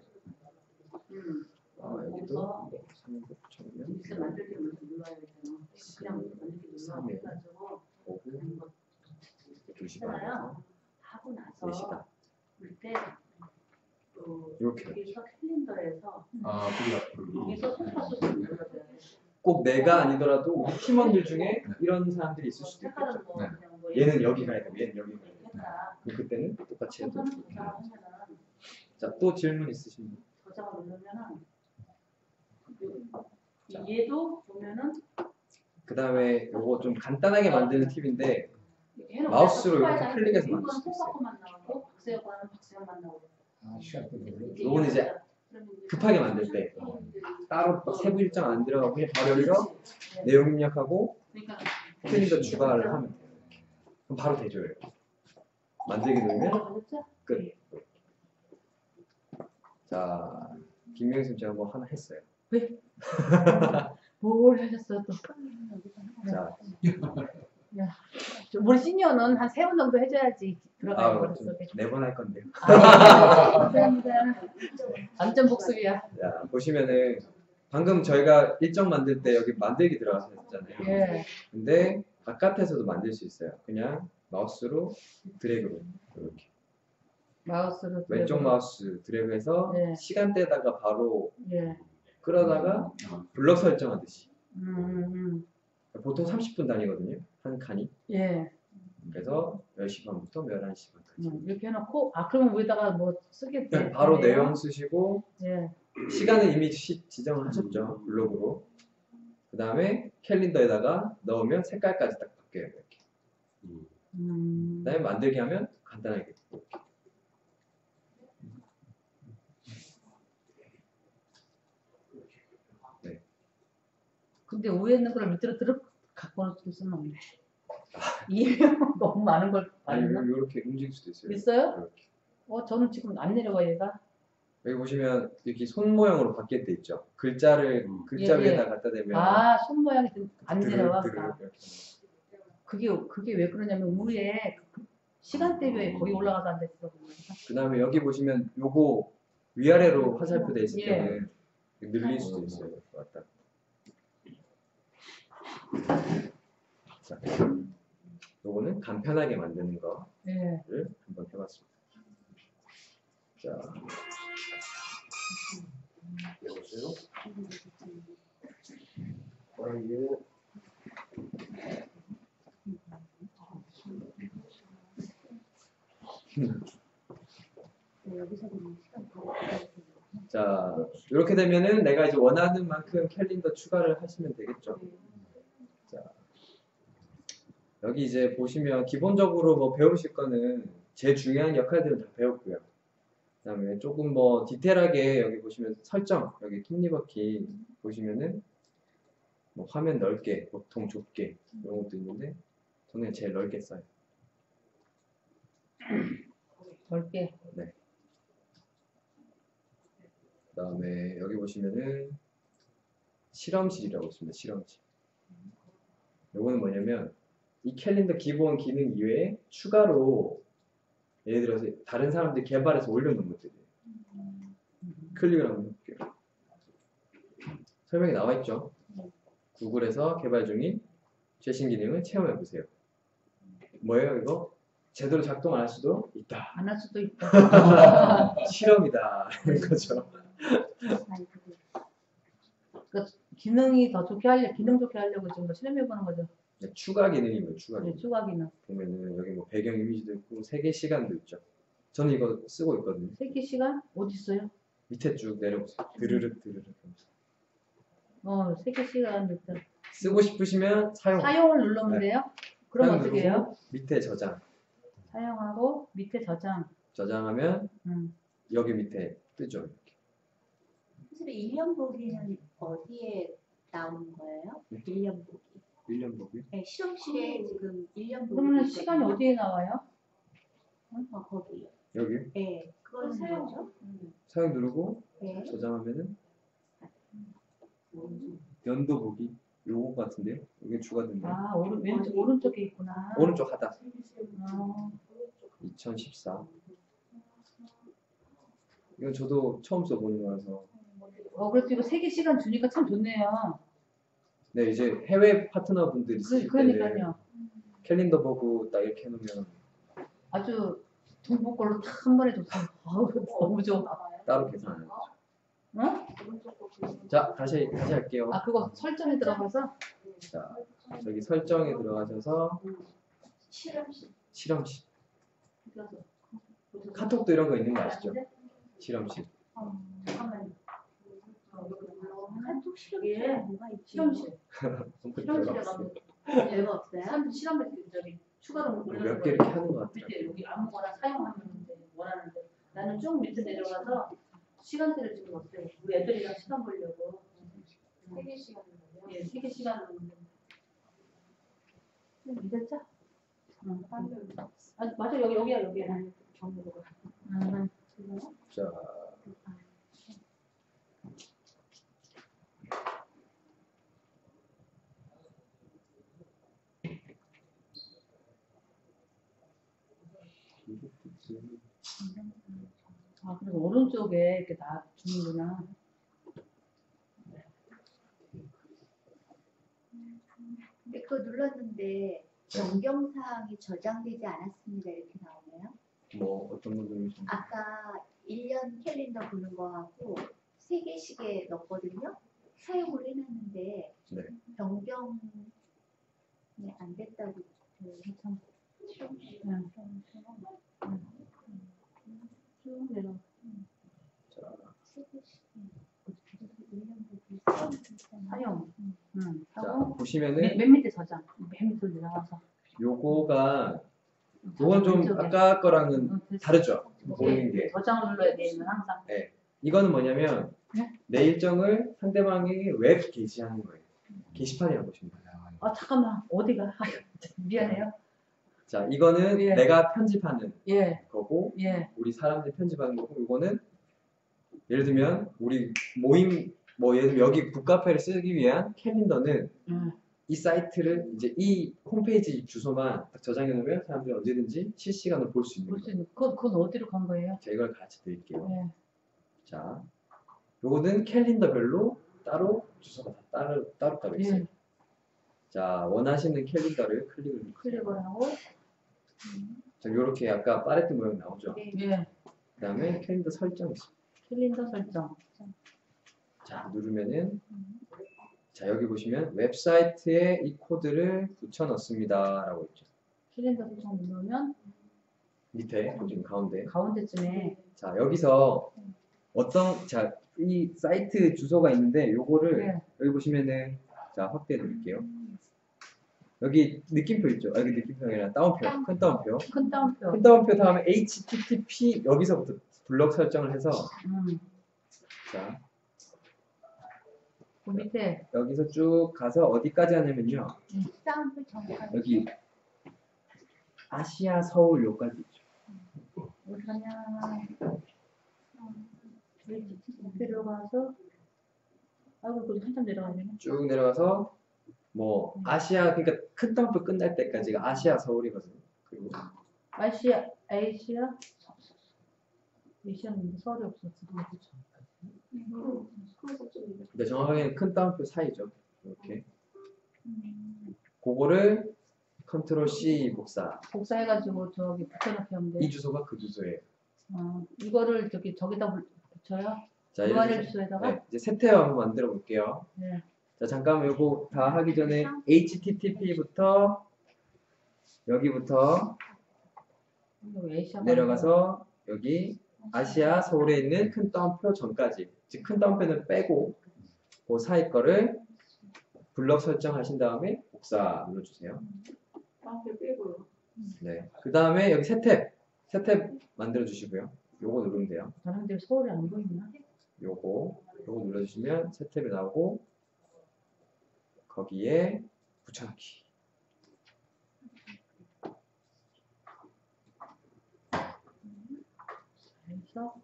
여기도 성북 청년 글쎄 만들기 먼저 눌러야 되잖아. 그냥 만들기 눌러 해가지고 오후 이거 2시 있잖아요. 반에서 하고 나서 4시다. 그때 이렇게 여기서 캘린더에서 아, 그 앞으로. 여기서 손가락을 눌러줘야 돼. 꼭 내가 아니더라도 우리 팀원들 중에 이런 사람들이 있을 수도 있겠죠. 색깔은 뭐 네. 그냥 뭐 얘는 여기 가야 되고 얘는 여기 가야 되고 했다. 그럼 그때는 똑같이 해도 손가락 조작하면은 자, 또 질문 있으신 분? 저장을 누르면은 얘도 보면은 그 다음에 요거 좀 간단하게 만드는 팁인데 얘는 마우스로 원래 이렇게 클릭해서 이건 만들 수 있어요. 손바닥만 나오고 박세혁과는 박세혁만 나오고 아, 시간 때문에. 요거는 이제 급하게 만들 때 따로 막 세부 일정 안 들어가고 그냥 바로 여기서 내용 입력하고 그러니까 캘린더 추가를 하면 돼요. 그럼 바로 되죠. 이렇게. 만들기 누르면 끝. 자, 김명희 쌤 제가 뭐 하나 했어요. 뭘 하셨어 또? 자, 우리 시니어는 한 3번 정도 해줘야지 들어가요. 머릿속에. 4번 할 건데요. 감사합니다. 완전 복습이야. 자, 보시면은 방금 저희가 일정 만들 때 여기 만들기 들어가서 했잖아요. 예. 근데 바깥에서도 만들 수 있어요. 그냥 마우스로 드래그로 이렇게 마우스로 왼쪽 마우스 드래그해서 네. 시간대에다가 바로 예. 끌어다가 블럭 설정하듯이 보통 30분 단위거든요. 한 칸이. 예. 그래서 10시 반부터 11시 반까지. 이렇게 해놓고 그러면 위에다가 뭐 쓰겠지. 그냥 바로 내용 쓰시고 예. 시간은 이미 지정을 하셨죠. 블록으로. 그 다음에 캘린더에다가 넣으면 색깔까지 딱 바뀌어요. 이렇게. 그 다음에 만들기 하면 간단하게. 근데 위에 있는 걸 밑으로 갖고 올 수는 없네. 이해가 너무 많은 걸 아니 봤나? 이렇게 움직일 수도 있어요. 있어요? 이렇게. 저는 지금 안 내려가 얘가. 여기 보시면 이렇게 손 모양으로 바뀔 때 있죠. 글자를 글자 예, 예. 위에다 갖다 대면 손 모양이 안 드르륵 내려와. 드르륵 이렇게. 그게 왜 그러냐면 위에 시간대에 거기 올라가서 앉아있어. 그 다음에 여기 보시면 요거 위아래로 화살표 돼 있을 예. 때는 늘릴 수도 있어요. 왔다. 자, 요거는 간편하게 만드는 거를 예. 한번 해봤습니다. 자, 여보세요? 이게 자, 이렇게 되면은 내가 이제 원하는 만큼 캘린더 추가를 하시면 되겠죠. 자, 여기 이제 보시면 기본적으로 뭐 배우실 거는 제일 중요한 역할들은 다 배웠고요. 그다음에 조금 뭐 디테일하게 여기 보시면 설정, 여기 톱니바퀴 보시면은 뭐 화면 넓게, 보통 좁게 이런 것도 있는데 저는 제일 넓게 써요. 넓게. 네. 그다음에 여기 보시면은 실험실이라고 있습니다. 실험실. 요거는 뭐냐면 이 캘린더 기본 기능 이외에 추가로 예를 들어서 다른 사람들이 개발해서 올려놓은 것들이에요. 클릭을 한번 해볼게요. 설명이 나와 있죠. 구글에서 개발 중인 최신 기능을 체험해보세요. 뭐예요 이거? 제대로 작동 안 할 수도 있다. 안 할 수도 있다. 실험이다. 이런 거죠. 그 기능이 더 좋게 기능 좋게 하려고 지금 더 실험해보는 거죠. 네, 추가 기능이면 추가 네, 기능. 추가 기능. 보면은 여기 뭐 배경 이미지도 있고 세계 시간도 있죠. 저는 이거 쓰고 있거든요. 세개 시간 어디 있어요? 밑에 쭉 내려보세요. 드르륵 드르륵. 세개 시간 일단 쓰고 싶으시면 사용. 사용을 누르면 네. 돼요? 그럼 사용 어떻게 해요? 누르고 밑에 저장. 사용하고 밑에 저장. 저장하면 음. 여기 밑에 뜨죠. 이렇게. 선생님 1년 보기는 어디에 나오는 거예요? 1년 보기. 1년 보기. 네, 실험실에 지금 1년 보기. 그러면 시간이 어디에 나와요? 거기요. 여기 네, 그거는 뭐죠? 사용 누르고 네. 저장하면은 연도 보기 요거 같은데요. 이게 추가됐네요. 오른쪽에 있구나. 오른쪽 하단 어, 2014. 이건 저도 처음 써보는 거라서. 그래도 이거 3개 시간 주니까 참 좋네요. 네, 이제 해외 파트너 분들이 쓰실 때는 그러니까요. 캘린더 보고 딱 이렇게 해놓으면 아주 정보 걸로 딱 한 번에 줬어요. 너무 좋아. 따로 계산 안 해요. 응? 자, 다시 할게요. 그거 설정에 들어가서 자, 저기 설정에 들어가셔서 실험실. 카톡도 이런 거 있는 거 아시죠? 실험실. 한쪽 실험실에 뭐가 있지? 실험실. 컴퓨터 실험실에 들어갔어요. 가면 별거 없어요? 사람들 실험할 때 저기 추가로 올려놓은 몇 개 거 이렇게 하는 것 밑에 같더라고요. 여기 아무거나 사용하면 돼. 원하는 데. 나는 쭉 밑에 내려가서 시간대를 지금 어때요? 우리 애들이랑 시간 보려고. 3개 시간이요. 예, 3개 시간을 믿었죠? 응. 맞아, 여기야. 정보가. 자, 그리고 오른쪽에 이렇게 주는구나. 그거 눌렀는데 변경사항이 저장되지 않았습니다. 이렇게 나오네요. 뭐 어떤 분들이 아까 1년 캘린더 보는 거하고 3개씩에 넣었거든요. 사용을 해놨는데 네. 변경이 안 됐다고 참 응. 쭉 내려. 자, 3개씩 1년 보기 사용. 자, 하고 보시면은 맨 밑에 저장. 맨 밑으로 내려가서. 요거는 좀 왼쪽에. 아까 거랑은 됐어. 다르죠? 네, 보이는 게. 저장을 눌러야 되는 항상. 이거는 뭐냐면 네? 내 일정을 상대방에게 웹 게시하는 거예요. 게시판이라고 보시면 돼요. 아 잠깐만 어디가? 아유, 미안해요. 자, 이거는 예. 내가 편집하는 예, 거고 예. 우리 사람들이 편집하는 거고 이거는 예를 들면 우리 모임 뭐 예를 들면 여기 북카페를 쓰기 위한 캘린더는 이 사이트를 이제 이 홈페이지 주소만 딱 저장해 놓으면 사람들이 언제든지 실시간으로 볼 수 있는 볼 수 거예요. 있는. 그건 어디로 간 거예요? 제가 이걸 가르쳐 드릴게요. 예. 자, 요거는 캘린더별로 따로 주소가 다 따로 있어요. 예. 자, 원하시는 캘린더를 클릭을 하고. 자, 요렇게 아까 파레트 모양 나오죠? 예. 그 다음에 캘린더 설정이 있습니다. 캘린더 설정. 자, 누르면은 자, 여기 보시면 웹사이트에 이 코드를 붙여 넣습니다 라고 있죠. 캘린더 설정 누르면 밑에 지금 가운데. 가운데쯤에 자, 여기서 자, 이 사이트 주소가 있는데 요거를 예. 여기 보시면은 자, 확대해 드릴게요. 여기 느낌표 있죠? 아, 여기 느낌표가 아니라 따옴표, 큰 따옴표. 큰 따옴표. 큰 따옴표 다음에 HTTP 여기서부터 블럭 설정을 해서 자, 그 밑에 여기서 쭉 가서 어디까지 하냐면요. 싸움을 정확하게. 여기 아시아 서울 요까지 있죠. 어디 가냐? 밑으로 가서 아이고 거기 한참 내려가야 되네. 쭉 내려가서 뭐 아시아 그러니까 큰 따옴표 끝날 때까지가 아시아 서울이거든요. 그리고 아시아는 서울이 없었어. 근데 정확하게는 큰 따옴표 사이죠. 이렇게 그거를 컨트롤 C 복사해가지고 저기 붙여넣기 하면 돼. 이 주소가 그 주소예요. 이거를 저기다 붙여요? 자, URL 주소에다가? 네, 이제 새 탭 한번 만들어 볼게요. 네. 자, 잠깐만 요거 다 하기 전에 HTTP부터 여기부터 내려가서 여기 아시아 서울에 있는 큰 따옴표 전까지, 즉 큰 따옴표는 빼고 그 사이 거를 블럭 설정하신 다음에 복사 눌러주세요. 따옴표 빼고요. 네. 그 다음에 여기 새 탭 만들어 주시고요. 요거 누르면 돼요. 사람들 서울이 안 보이나? 요거 눌러주시면 새 탭이 나오고 거기에 붙여넣기. 그래서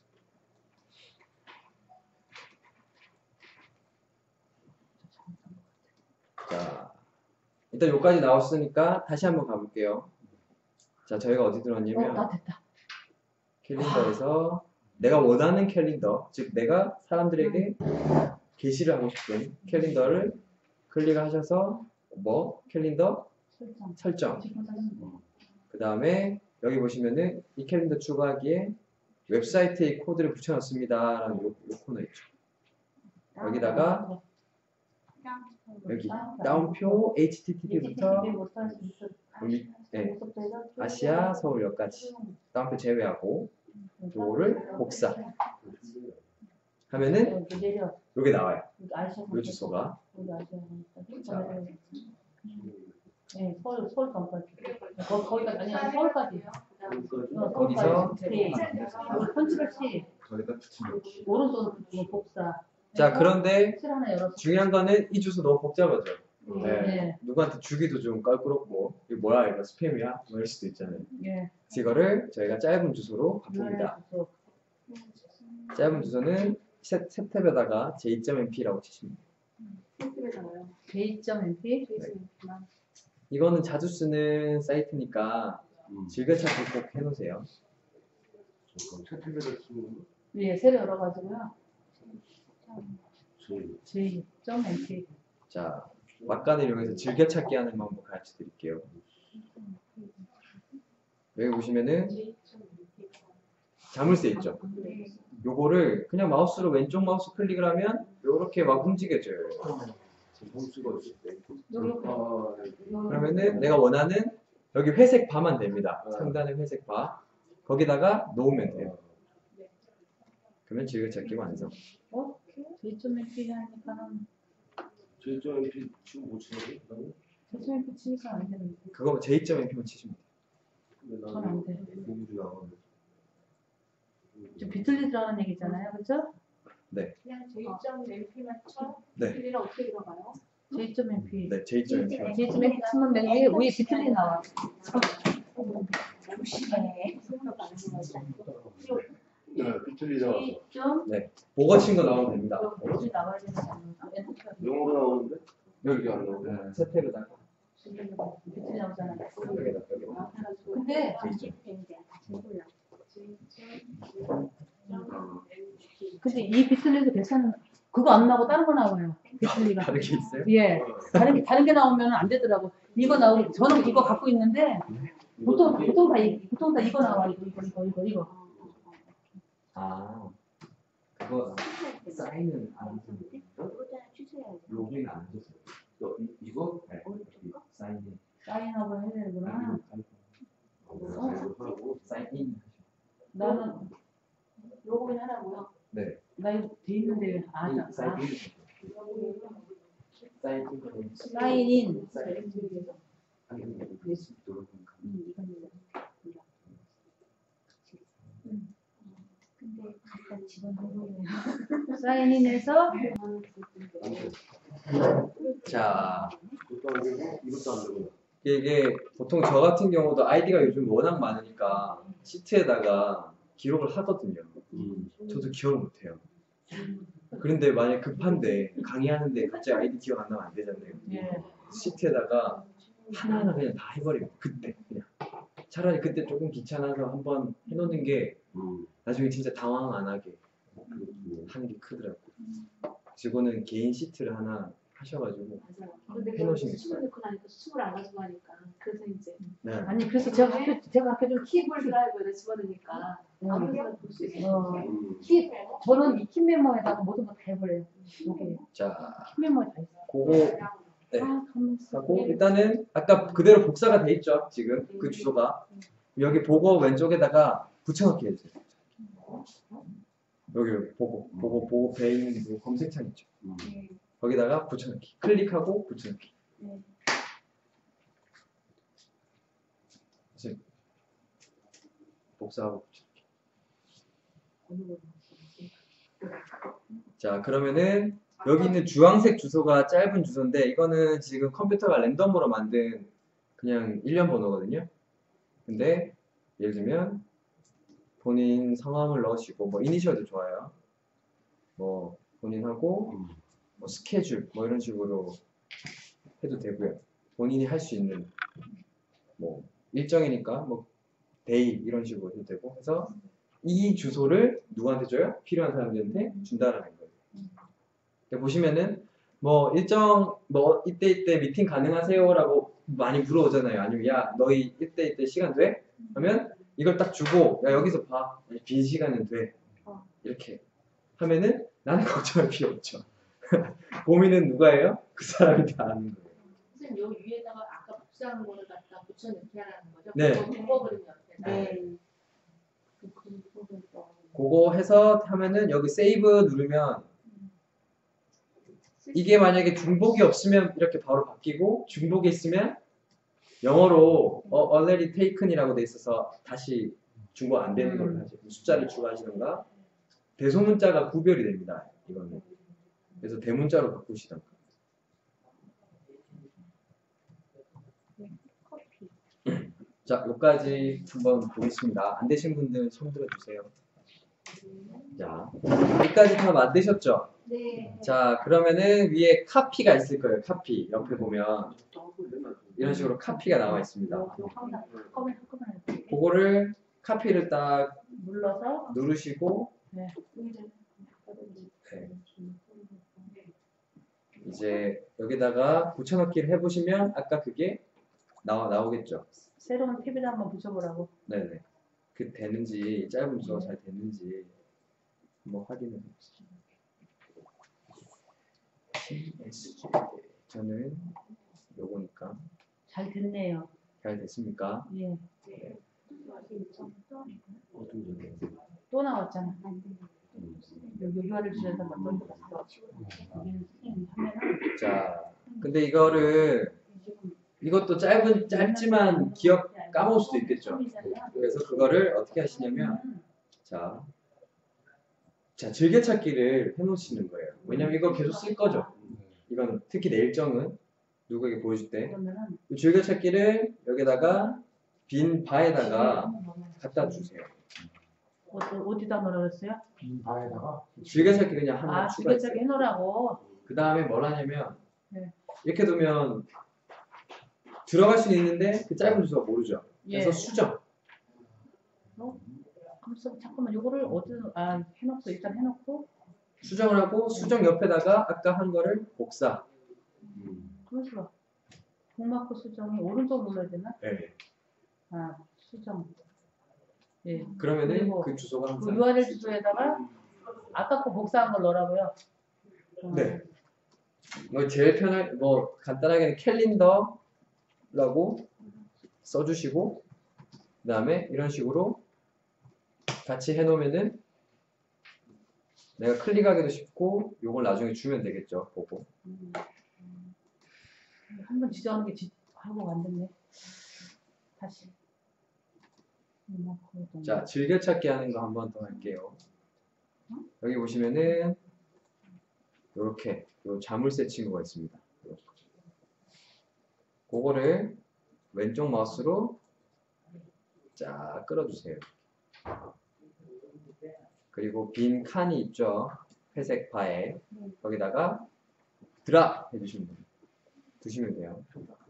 자, 일단 여기까지 나왔으니까 다시 한번 가볼게요. 자, 저희가 어디 들어왔냐면 나 됐다. 캘린더에서 내가 원하는 캘린더, 즉 내가 사람들에게 게시를 하고 싶은 캘린더를 클릭하셔서 캘린더 설정. 그 다음에 여기 보시면은 이 캘린더 추가하기에 웹사이트에 코드를 붙여놨습니다 라는 요 코너 있죠. 여기다가 여기 따옴표 HTTP부터 네, 아시아 서울역까지 따옴표 제외하고 요거를 복사 하면은 요게 나와요. 요 주소가. 네, 서울 전까지. 거기가 아니야 서울까지. 거기서 편집할지 저기다 붙여넣기. 오른손으로 복사. 자, 그런데 실 하나 열어서. 중요한 거는 이 주소 너무 복잡하죠. 네. 네. 누구한테 주기도 좀 껄끄럽고 이거 뭐야 이거 스팸이야? 뭐 이럴 수도 있잖아요. 예. 그래서 이거를 저희가 짧은 주소로 바꿉니다. 짧은 주소는 새 탭에다가 j.mp라고 치시면 돼요. j.mp. 이거는 자주 쓰는 사이트니까 즐겨찾기 꼭 해놓으세요. 채팅에다 쓰는 예, 새로 열어가지고요. 저희 j.mp. 자, 막간을 이용해서 즐겨찾기 하는 방법 가르쳐 드릴게요. 여기 보시면은 자물쇠 있죠? 요거를 그냥 마우스로 왼쪽 마우스 클릭을 하면 요렇게 막 움직여져요. 점수가 있을 때. 그러면은 내가 원하는 여기 회색 바만 됩니다. 아. 상단에 회색 바. 거기다가 놓으면 돼요. 그러면 즐겨찾기 완성. J.MP 하니까는 J.MP 지금 못 치는데? J.MP 치니까 안 되는데. 그거 J.MP만 치시면 돼요. 전 안 돼. 공부 나오는데. 좀 비틀리더라는 얘기잖아요, 그렇죠? 그냥 J.MP만 쳐? 네. 비틀리는 어떻게 들어가요? J.MP. 네, J.MP. J.MP 치면 맨 위에 비틀리 나와. 조심해. 네, 비틀리잖아. J.MP 보고 친 거 나오면 됩니다. 나와야 되는 거 아니야? 영어로 나오는데? 여기 안 나오고 세탭에다가 비틀리 나오잖아. 여기다. 근데 근데 이 비틀리도 괜찮은 그거 안 나오고 다른 거 나와요. 비틀리가. 다른 게 있어요? 예. 다른 게 나오면 안 되더라고. 이거 나오고 저는 이거 갖고 있는데 보통 다 이거 나와. 이거. 아, 그거 사인은 안 하셨어요? 취소해야지. 로그인 안 하셨어요? 이거? 네. 사인인. 사인하고 해야 되는구나. 사인인. 나는 로그인 하라고요? 네. 나 이거 돼 있는데 사인인. 사인인. 근데 갖다 집어넣으면 사인인에서 자, 이것도 안 되고, 이것도 안 되고. 이게 보통 저 같은 경우도 아이디가 요즘 워낙 많으니까 시트에다가 기록을 하거든요. 저도 기억을 못해요. 그런데 만약 급한데 강의하는데 갑자기 아이디 기억 안 나면 안 되잖아요. 예. 시트에다가 하나하나 그냥 다 해버리고 그때 그냥 차라리 그때 조금 귀찮아서 한번 해놓는 게 나중에 진짜 당황 안 하게 하는 게 크더라고요. 직원은 개인 시트를 하나 하셔가지고 맞아요. 근데 해놓으시는 수침을 넣고 나니까 수침을 안 가져가니까 그래서 이제 네. 아니 그래서 제가 학교 좀 킵을 드라이브에다 집어넣으니까 아무 키, 데나 볼수 있어요. 저는 이 키 메모에다가 모든 거 다 해버려요. 여기 자, 키 메모에 다 있어. 그거 네. 아, 가만 있어. 하고 일단은 아까 그대로 복사가 돼 있죠. 지금 그 주소가 여기 보고 왼쪽에다가 붙여넣기 해주세요. 여기 보고 돼 있는 그 검색창 있죠. 거기다가 붙여넣기 클릭하고 붙여넣기. 지금 복사하고 붙여넣기. 자, 그러면은 여기 있는 주황색 주소가 짧은 주소인데 이거는 지금 컴퓨터가 랜덤으로 만든 그냥 일련 번호거든요. 근데 예를 들면 본인 성함을 넣으시고 뭐 이니셜도 좋아요. 뭐 본인하고 뭐 스케줄 뭐 이런 식으로 해도 되고요. 본인이 할 수 있는 뭐 일정이니까 뭐 데이 이런 식으로 해도 되고 해서 이 주소를 누구한테 줘요? 필요한 사람들한테 준다라는 거예요. 보시면은 뭐 일정 뭐 이때 미팅 가능하세요라고 많이 물어오잖아요. 아니면 야 너희 이때 시간 돼? 하면 이걸 딱 주고 야 여기서 봐. 빈 시간은 돼. 이렇게 하면은 나는 걱정할 필요 없죠. 고민은 누가 해요? 그 사람이 다 아는 거예요. 선생님 여기 위에다가 아까 복사한 거를 갖다 붙여넣기 하라는 거죠? 네. 그거 그림 옆에다. 네. 그거 해서 하면은 여기 세이브 누르면 이게 만약에 중복이 없으면 이렇게 바로 바뀌고 중복이 있으면 영어로 already taken이라고 돼 있어서 다시 중복 안 되는 걸로 하죠. 숫자를 추가하시던가 대소문자가 구별이 됩니다. 이거는 그래서 대문자로 바꾸시던가. 자, 여기까지 한번 보겠습니다. 안 되신 분들 손 들어주세요. 자, 여기까지 다 만드셨죠? 네. 자, 그러면은 위에 카피가 있을 거예요. 카피 옆에 보면 이런 식으로 카피가 나와 있습니다. 그거를 카피를 딱 눌러서 누르시고 네. 네. 이제 여기다가 붙여넣기를 해보시면 아까 그게 나오겠죠. 새로운 탭에다 한번 붙여보라고. 네네. 그 되는지 짧은 주소가 잘 됐는지 한번 확인해 보시죠. TSG 저는 요거니까 잘 됐네요. 잘 됐습니까? 예. 어떤 점이에요? 또 나왔잖아. 요요를 주면서 막 하면은 자, 근데 이것도 짧지만 기억 까먹을 수도 있겠죠. 그래서 그거를 어떻게 하시냐면, 자, 즐겨찾기를 해놓으시는 거예요. 왜냐면 이거 계속 쓸 거죠. 이건 특히 내 일정은 누구에게 보여줄 때 그러면은 이 즐겨찾기를 여기다가 빈 바에다가 갖다 주세요. 어디다 넣으라 그랬어요? 빈 바에다가 즐겨찾기 그냥 하나 추가해요. 주변짝에 해놓으라고. 그 다음에 뭘 하냐면 네. 이렇게 두면 들어갈 수는 있는데 그 짧은 주소가 모르죠. 그래서 예. 수정. 그래서 잠깐만 요거를 해놓고 일단 해놓고 수정을 하고 수정 옆에다가 아까 한 거를 복사. 그래서 복마크 수정이 오른쪽 눌러야 되나? 네. 수정. 예. 그러면은 그리고 그 주소가 그 항상 URL 주소에다가 아까 거 복사한 걸 넣으라고요. 네. 뭐 제일 편할 뭐 간단하게는 캘린더라고 써주시고 그다음에 이런 식으로 같이 해놓으면은 내가 클릭하기도 쉽고 요걸 나중에 주면 되겠죠. 보고. 한번 지정하는 게 하고 안 됐네. 다시. 자, 즐겨찾기 하는 거 한 번 더 할게요. 여기 보시면은 이렇게 요 자물쇠 친구가 있습니다. 그거를 왼쪽 마우스로 쫙 끌어주세요. 그리고 빈 칸이 있죠. 회색 바에 거기다가 드랍 해주시면 돼요. 두시면 돼요.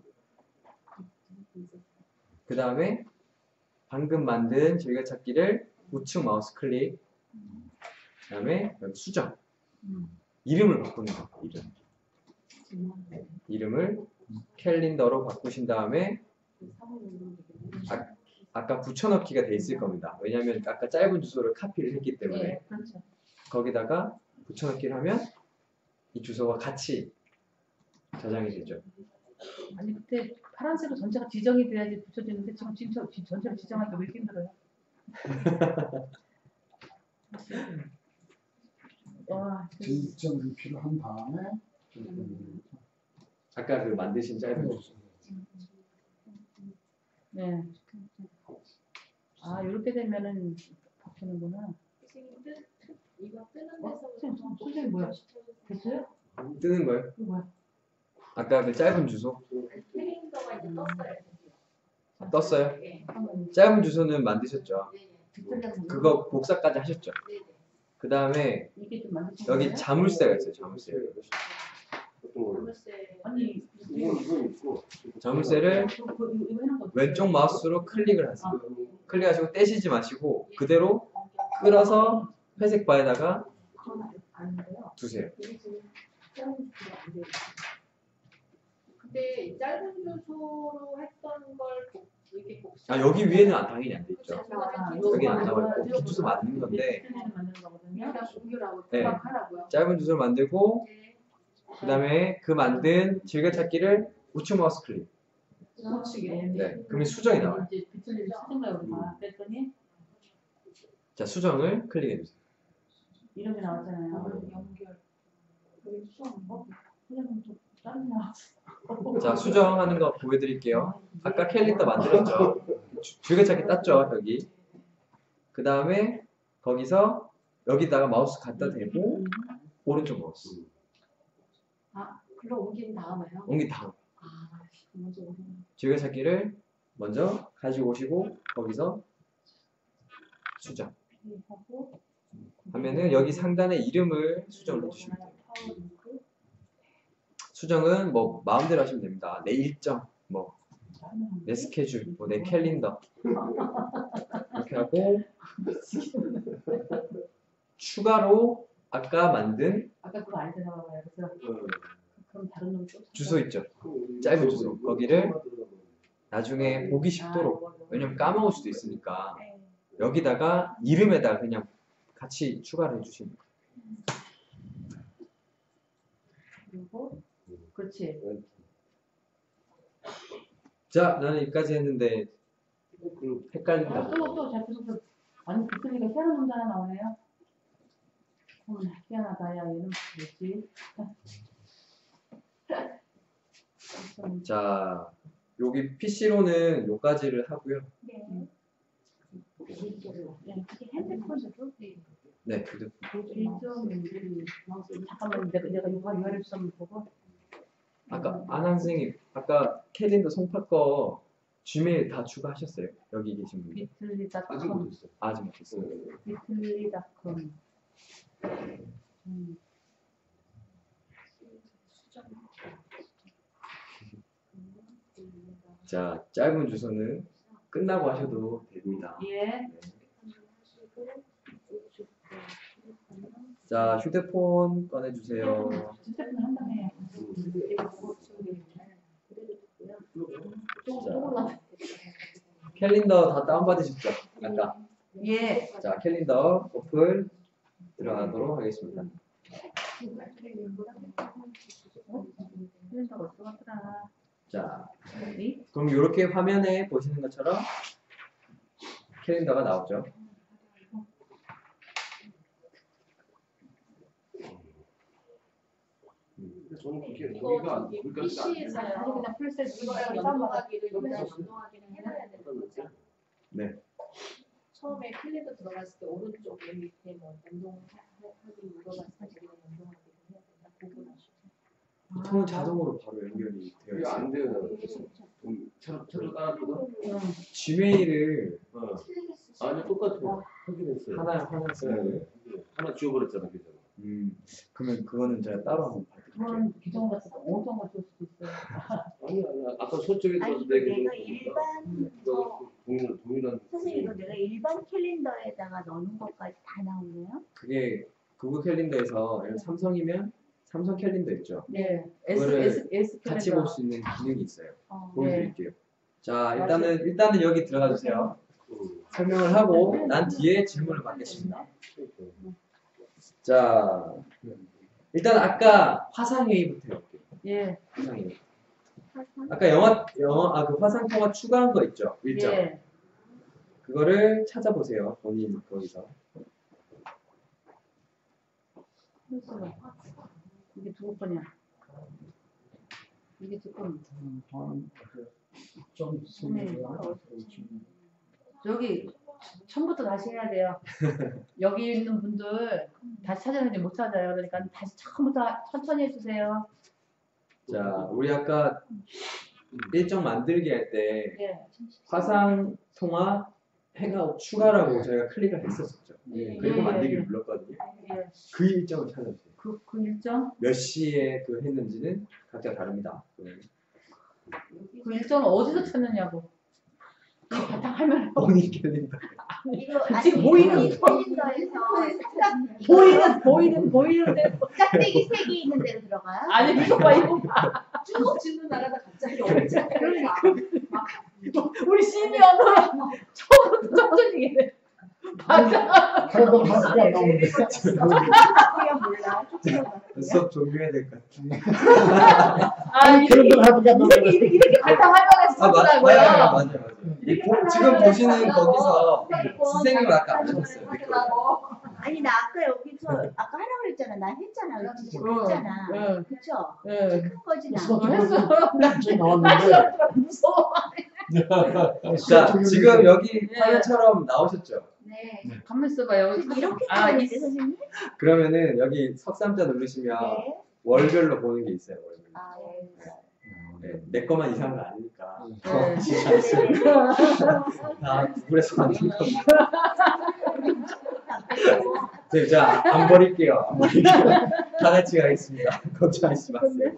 그 다음에 방금 만든 즐겨찾기를 우측 마우스 클릭 그 다음에 여기 수정 이름을 바꾸는 거예요. 이름을 캘린더로 바꾸신 다음에 아까 붙여넣기가 돼 있을 겁니다. 왜냐하면 아까 짧은 주소를 카피를 했기 때문에 네, 그렇죠. 거기다가 붙여넣기를 하면 이 주소가 같이 저장이 되죠. 아니 그때 파란색으로 전체가 지정이 돼야지 붙여지는데 지금 전체를 지정하기가 왜 이렇게 힘들어요? 와, 일정 리필을 한 다음에 아까 그 만드신 짧은 주소. 네. 이렇게 되면은 바뀌는구나. 이거 뜨는 선생님 뭐야? 됐어요? 뜨는 거예요? 이거 뭐야? 아까 그 짧은 주소 캘린더가 이제 떴어요. 떴어요? 네. 짧은 주소는 만드셨죠? 네. 그거 복사까지 하셨죠? 네. 그 다음에 이게 좀 만드신 여기 거예요? 자물쇠가 있어요. 자물쇠. 자물쇠. 아니 이건 있고. 자물쇠를 이거 해놓은 거 왼쪽 마우스로 클릭을 하세요. 클릭하시고 떼시지 마시고 그대로 끌어서 회색 바에다가 두세요. 근데 짧은 주소로 했던 걸 이렇게 복사. 여기 위에는 당연히 안 돼 있죠. 여기 여기 안 나와 있고 그 주소 맞는 건데 만드는 거거든요. 여기다 공유라고 네. 하라고요. 짧은 주소를 만들고 네. 그 다음에 그 만든 즐겨찾기를 우측 마우스 클릭. 우측에. 네, 그러면 수정이 나와요. 이제 비틀리는 수정가요 우리가. 그랬더니 자, 수정을 클릭해 주세요. 이런 게 나왔잖아요. 연결. 선생님 좀 짜증나. 자, 수정하는 거 보여드릴게요. 아까 캘린더 만들었죠. 즐겨찾기 땄죠, 여기. 그 다음에 거기서 여기다가 마우스 갖다 대고 오른쪽 마우스 글로 옮긴 다음에요. 옮긴 다음 먼저 옮긴. 즐겨찾기를 먼저 가지고 오시고 거기서 수정 하면은 여기 상단에 이름을 수정을 해주시면 돼요. 수정은 뭐 마음대로 하시면 됩니다. 내 일정, 뭐 내 스케줄, 뭐 내 캘린더 이렇게 하고 추가로 아까 만든 아까 그거 안 되나 봐요. 그래서 그럼 다른 놈 또. 주소 있죠. 짧은 주소 거기를 나중에 보기 쉽도록 왜냐면 까먹을 수도 있으니까 여기다가 이름에다 그냥 같이 추가를 해주시면 돼요. 그리고 그렇지. 자, 나는 여기까지 했는데 헷갈린다. 또 잡혀서 아니 비틀리가 새로운 문제 하나 나오네요. 희한하다. 야, 얘는 뭐지? 자, 여기 PC로는 요까지를 하고요. 네. 이게 핸드폰으로? 네, 휴대폰. 잠깐만, 내가 이거 URL 좀 보고. 아까 안한 선생님, 아까 캘린더 송파 거 지메일 다 추가하셨어요? 여기 계신 분들? 아직 비틀리.com 못했어. 아직 못했어요. 비틀리.com 자, 짧은 주소는 끝나고 하셔도 됩니다. 예. 네. 자, 휴대폰 꺼내주세요. 휴대폰 한다며. 자, 캘린더 다 다운받으셨죠? 아까. 예. 자, 캘린더 오픈 들어가도록 하겠습니다. 캘린더가 어디서 갔더라. 자, 그럼 이렇게 화면에 보시는 것처럼 캘린더가 나오죠. 저는 그렇게 이거 여기가 저기 여기까지가 안 PC에서 돼요. 아니 그냥 풀셋 이거랑 연동하기를 해놔야 되는 거죠? 네. 처음에 캘린더 들어갔을 때 오른쪽 맨 밑에 뭐 연동하기 눌러봤을 때 우리가 연동하기를 해야 된다. 보고 나서. 보통은 자동으로 바로 연결이 되어 이게 있어요. 안 돼요. 차로 따라주고. 지메일을 아니 똑같아요. 확인했어요. 하나 써요. 네. 하나 지워버렸잖아, 그죠? 그러면 그거는 제가 따로 한번 봐드릴게요. 그건 기존 같은 거 엄청 걸 수도 있어요. 아니 아까 서쪽에 아니 있어서 이거 내가 내가 일반 동일한 선생님 이거 내가 일반 캘린더에다가 넣는 것까지 다 나오네요? 그게 구글 캘린더에서 예를 들어 삼성이면 삼성 캘린더 있죠. 네. 그거를 S 같이 캘린더. 볼 수 있는 기능이 있어요. 어. 보여드릴게요. 자, 일단은 여기 들어가 주세요. 설명을 하고 난 뒤에 질문을 받겠습니다. 자, 일단 아까 화상회의부터 해볼게요. 예. 화상회의. 아까 그 화상 통화 추가한 거 있죠? 일정. 예. 그거를 찾아보세요. 본인 거기서. 이게 두 번이야. 이게 두 번. 좀 여기 처음부터 다시 해야 돼요. 여기 있는 분들 다시 찾아내지 못 찾아요. 그러니까 다시 처음부터 천천히 해주세요. 자, 우리 아까 일정 만들기 할 때 예. 화상 통화 행아웃 추가라고 저희가 클릭을 했었죠. 그리고 예, 만들기를 예. 눌렀거든요. 예. 그 일정을 찾아주세요. 그 일정? 몇 시에 그 했는지는 각자 다릅니다. 그 일정을 어디서 찾느냐고. 이 바탕화면 본인 캘린더. 이거 아니 지금 보이는 이 캘린더에서 보이는 대로. 짝대기 색이 있는 데로 들어가요? 아니 이거 봐 이거 봐. 쭉 짓는 나라가 갑자기 어디서 우리 시니어는 처음부터 천천히 해. 맞아. 그래도 하나가 나오는데. 그냥 몰라. 수업 종료해야 될 것 같아요. 아 그래도 하나가 나오는데. 이렇게 바탕화면에서 맞아요. 쓰더라고요. 지금 보시는 거기서 선생님을 아까 안 하셨어요. 아니 나 아까 여기서 아까 하라고 그랬잖아. 나 했잖아. 여기 지금 했잖아. 응. 그쵸? 예. 큰 거지 나. 했어. 나왔는데. 무서워. 자, 지금 여기 화면처럼 나오셨죠? 네. 가만 있어봐요. 이렇게 아, 나오는데 선생님? 그러면은 여기 석삼자 누르시면 네. 월별로 보는 게 있어요. 월별로. 아, 네. 네, 내 것만 이상한 거 아니니까. 네. 다 구글에서 만든 겁니다. 네, 자, 안 버릴게요. 안 버릴게요. 다 같이 가겠습니다. 걱정하지 마세요.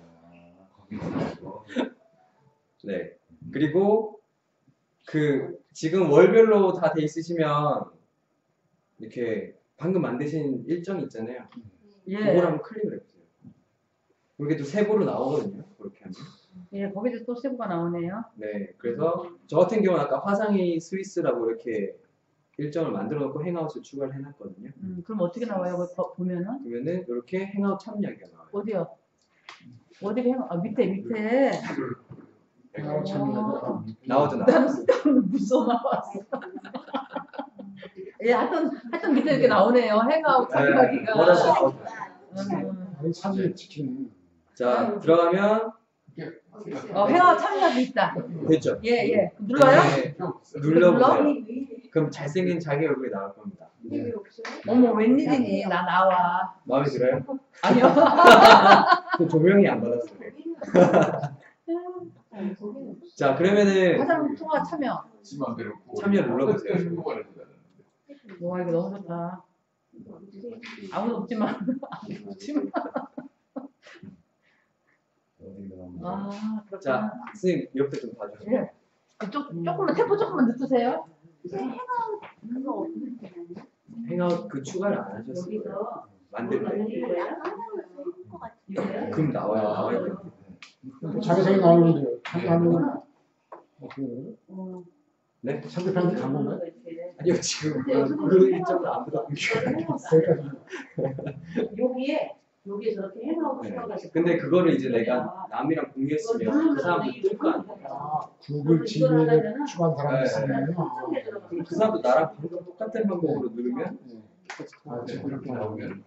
네. 그리고 지금 월별로 다 돼 있으시면 이렇게 방금 만드신 일정 있잖아요. 예. 그걸 한번 클릭을 해보세요. 그게 또 세부로 나오거든요. 그렇게 하면. 예, 거기서 또 세부가 나오네요. 네. 그래서 저 같은 경우는 아까 화상회의 스위스라고 이렇게 일정을 만들어 놓고 행아웃을 추가를 해놨거든요. 그럼 어떻게 나와요? 그거 보면은 그러면은 이렇게 행아웃 참여하기가 나와요. 어디요? 어디를 해? 아 밑에. 나오죠, 나오죠. 나는 무서워 나왔어. 예, 하여튼 밑에 이렇게 나오네요. 행아웃 참여하기가. 뭐라도 나오죠. 아니, 사진 찍히네. 자, 들어가면 행아웃 참여하기 있다. 됐죠? 예. 눌러요? 네, 눌러보세요. 그럼 잘생긴 자기 얼굴이 나올 겁니다. 어머, 웬일이니? 나 나와. 마음에 들어요? 아니요. 그 조명이 안 받았어요. 자, 그러면은 화상 통화 참여. 지 맘대로 참여 눌러보세요. 와, 이거 너무 좋다. 아무도 없지만. 아, 그렇구나. 자, 선생님 옆에 좀 봐주세요. 예. 조금만 템포 조금만 늦추세요. 그거 없는 게 아니야? 행아웃 그 추가를 안 하셨어요. 여기서 만들 때. 것 같아. 그럼 나와야 돼요. 자기 생각 나오는데 하면 어떻게 되는 거야? 네? 상대편한테 간 건가요? 아니요, 지금 그 일정을 안 받았고. 여기에 저렇게 해놓고 네. 추가가 근데 그거를 이제 내가 남이랑 공유했으면 그 사람도 뜰거 아니에요. 아, 구글 지메일에 추가한 사람이 있으면 그럼 그 사람도 나랑 똑같은 방법으로 누르면 그렇게 나오면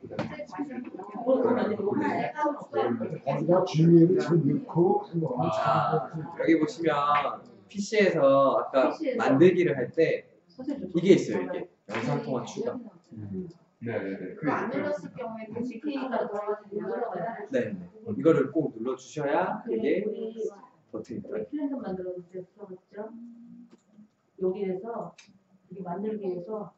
거기다 지메일을 지금 넣고 여기 보시면 PC에서 아까 만들기를 할 때 이게 있어요. 이게 영상통화 추가. 네네네. 그거 안 눌렀을 경우에 다시 클릭하다 들어가야 네. 이거를 꼭 눌러주셔야 이게 버튼이 들어요. 캘린더 만들었는데 들어갔죠? 여기에서 이게 만들기에서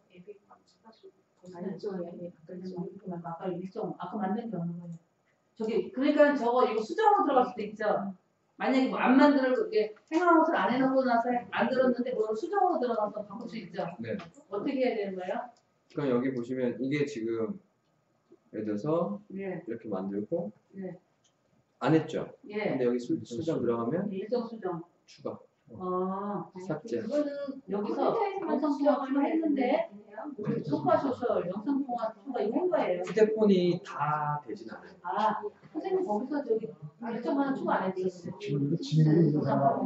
아까 일정 아까 만든 게 없는 거예요. 저기 그러니까 이거 수정으로 들어갈 수도 있죠. 만약에 뭐 안 만들고 이게 행아웃을 안 해놓고 나서 안 들었는데 뭐 수정으로 들어가서 바꿀 수 있죠. 네. 어떻게 해야 되는 거예요? 그럼 여기 보시면 이게 지금 예를 들어서 예, 이렇게 만들고 네. 안 했죠. 예. 근데 여기 수정 들어가면 일정 수정. 추가, 네. 삭제. 그거는 여기서 영상통화 추가했는데 소파쇼셜 영상통화 추가 이거 한 거예요. 휴대폰이 다 되진 않아요. 아, 선생님 거기서 저기 일정 하나 추가 안 했어요. 지메일 있는 사람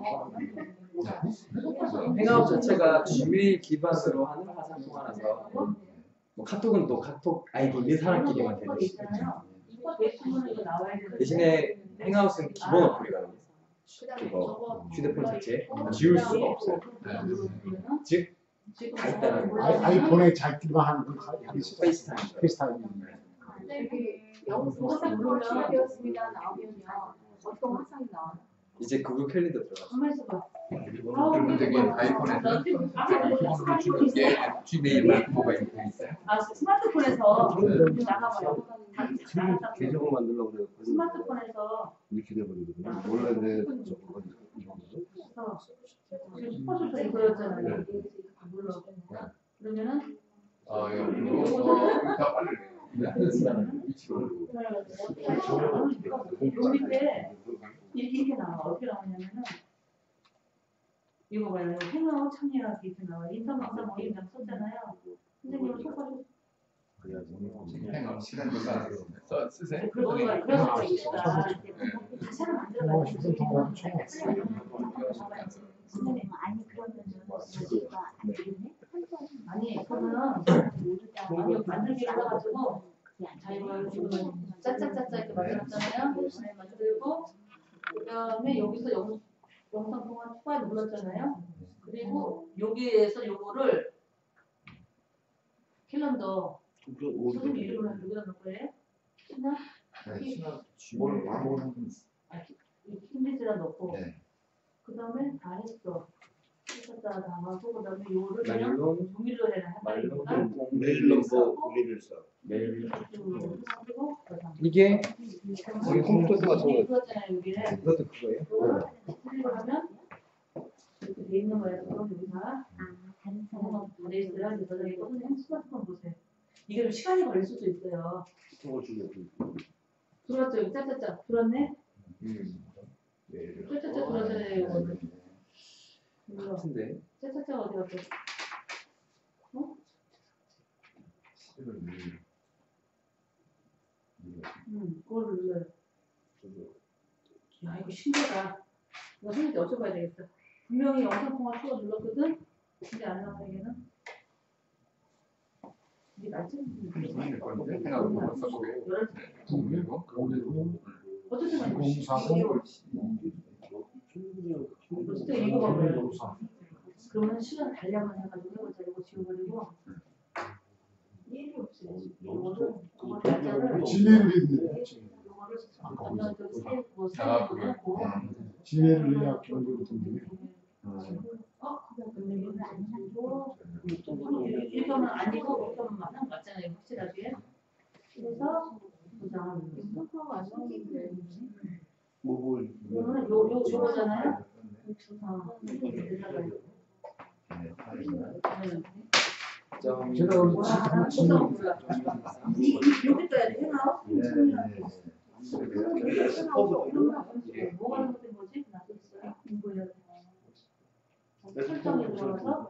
행아웃 자체가 지메일 기반으로 하는 화상 통화라서 뭐 카톡은 또 카톡 아이디 있는 사람끼리만 되는 시 이거 대신에 이거 나와야 되는데. 대신에 행아웃은 기본 어플이거든요. 그다음에 그거 저거 휴대폰 자체 지울 수가 없어요. 즉 다 있다는 거예요. 아이폰에 잘 들어간 그 페이스타임. 페이스타임. 영상 추가되었습니다 나오면요 어떤 화상이 나와요? 이제 구글 캘린더 들어가죠. 가만히 있어봐. 그러면 저기 아이폰에서 기본으로 주는 게 지메일만 뭐가 있고 있어요. 아, 스마트폰에서 나가봐요. 계정을 만들려고 그래요. 스마트폰에서 이렇게 돼버리거든요. 원래 내 저거 이거 슈퍼쇼셜 이거였잖아요. 물론. 그러면은 여기다 빨리 위치로 요 밑에 이렇게 나와. 어떻게 나오냐면은 이거 봐요. 행아웃 참여하기 이렇게 나와. 인터넷 강사 모임장 썼잖아요. 선생님은 슈퍼쇼셜 행업 시간 조사 쓰세요. 그래서 있다. 자체를 만들어가지고 선생님, 아니 그러면은 여기가 안 되네? 아니 그러면 만들기를 해가지고 자 이거 지금 짜짜짜짜 이렇게 만들었잖아요. 만들고 그다음에 여기서 영상 통화 추가 눌렀잖아요. 그리고 여기에서 요거를 캘린더 선생님 이름을 여기다 넣을 거예요. 신나? 뭘 바로 킨디즈라 넣고 네. 그다음에 다 했어. 했었다 나가고 그다음에 요거를 그냥 말론 종이로 해라. 말론 메일로 우리를 써. 메일 그리고 이게 우리 홈포트 같은 거. 그거잖아요 여기는. 이것도 그거예요? 클릭을 하면 이렇게 돼 있는 거예요. 그럼 여기다 아, 다른 사람. 돼 있어요. 그래서 저기 선생님 스마트폰 보세요. 이게 좀 시간이 걸릴 수도 있어요. 들어왔죠? 여기 짜짜짜 들어왔네? 짜짜짜 들어왔잖아요. 이거는. 이거 같은데 짜짜짜 어디 갔어? 어? 그걸 눌러요. 야 이거 신기하다. 이거 선생님한테 여쭤봐야 되겠어. 분명히 영상통화 추가 눌렀거든? 근데 안 나와 얘는? 이게 날짜는 될 건데 생각보다 써보게. 공유로. 어쨌든 간에 2040 어쨌든 이거 봐봐요. 그러면 시간 단량만 해가지고 해보자. 이거 지워버리고 얘를 없애야지. 이거를 날짜를 지혜를 있는데 이거를 감정적으로 세고 아, 세고 지혜를 해야 기본적으로 듣는 게 근데 이거는 안 하고 이렇게 하면 아니고 이렇게 하면 맞잖아요. 확실하게. 그래서 보장을 안 나오는데 이거는 요거잖아요. 제가 오늘 여기 떠야 돼. 해나? 뭐가 잘못된 거지? 나도 있어요. 이거요. 설정에 들어가서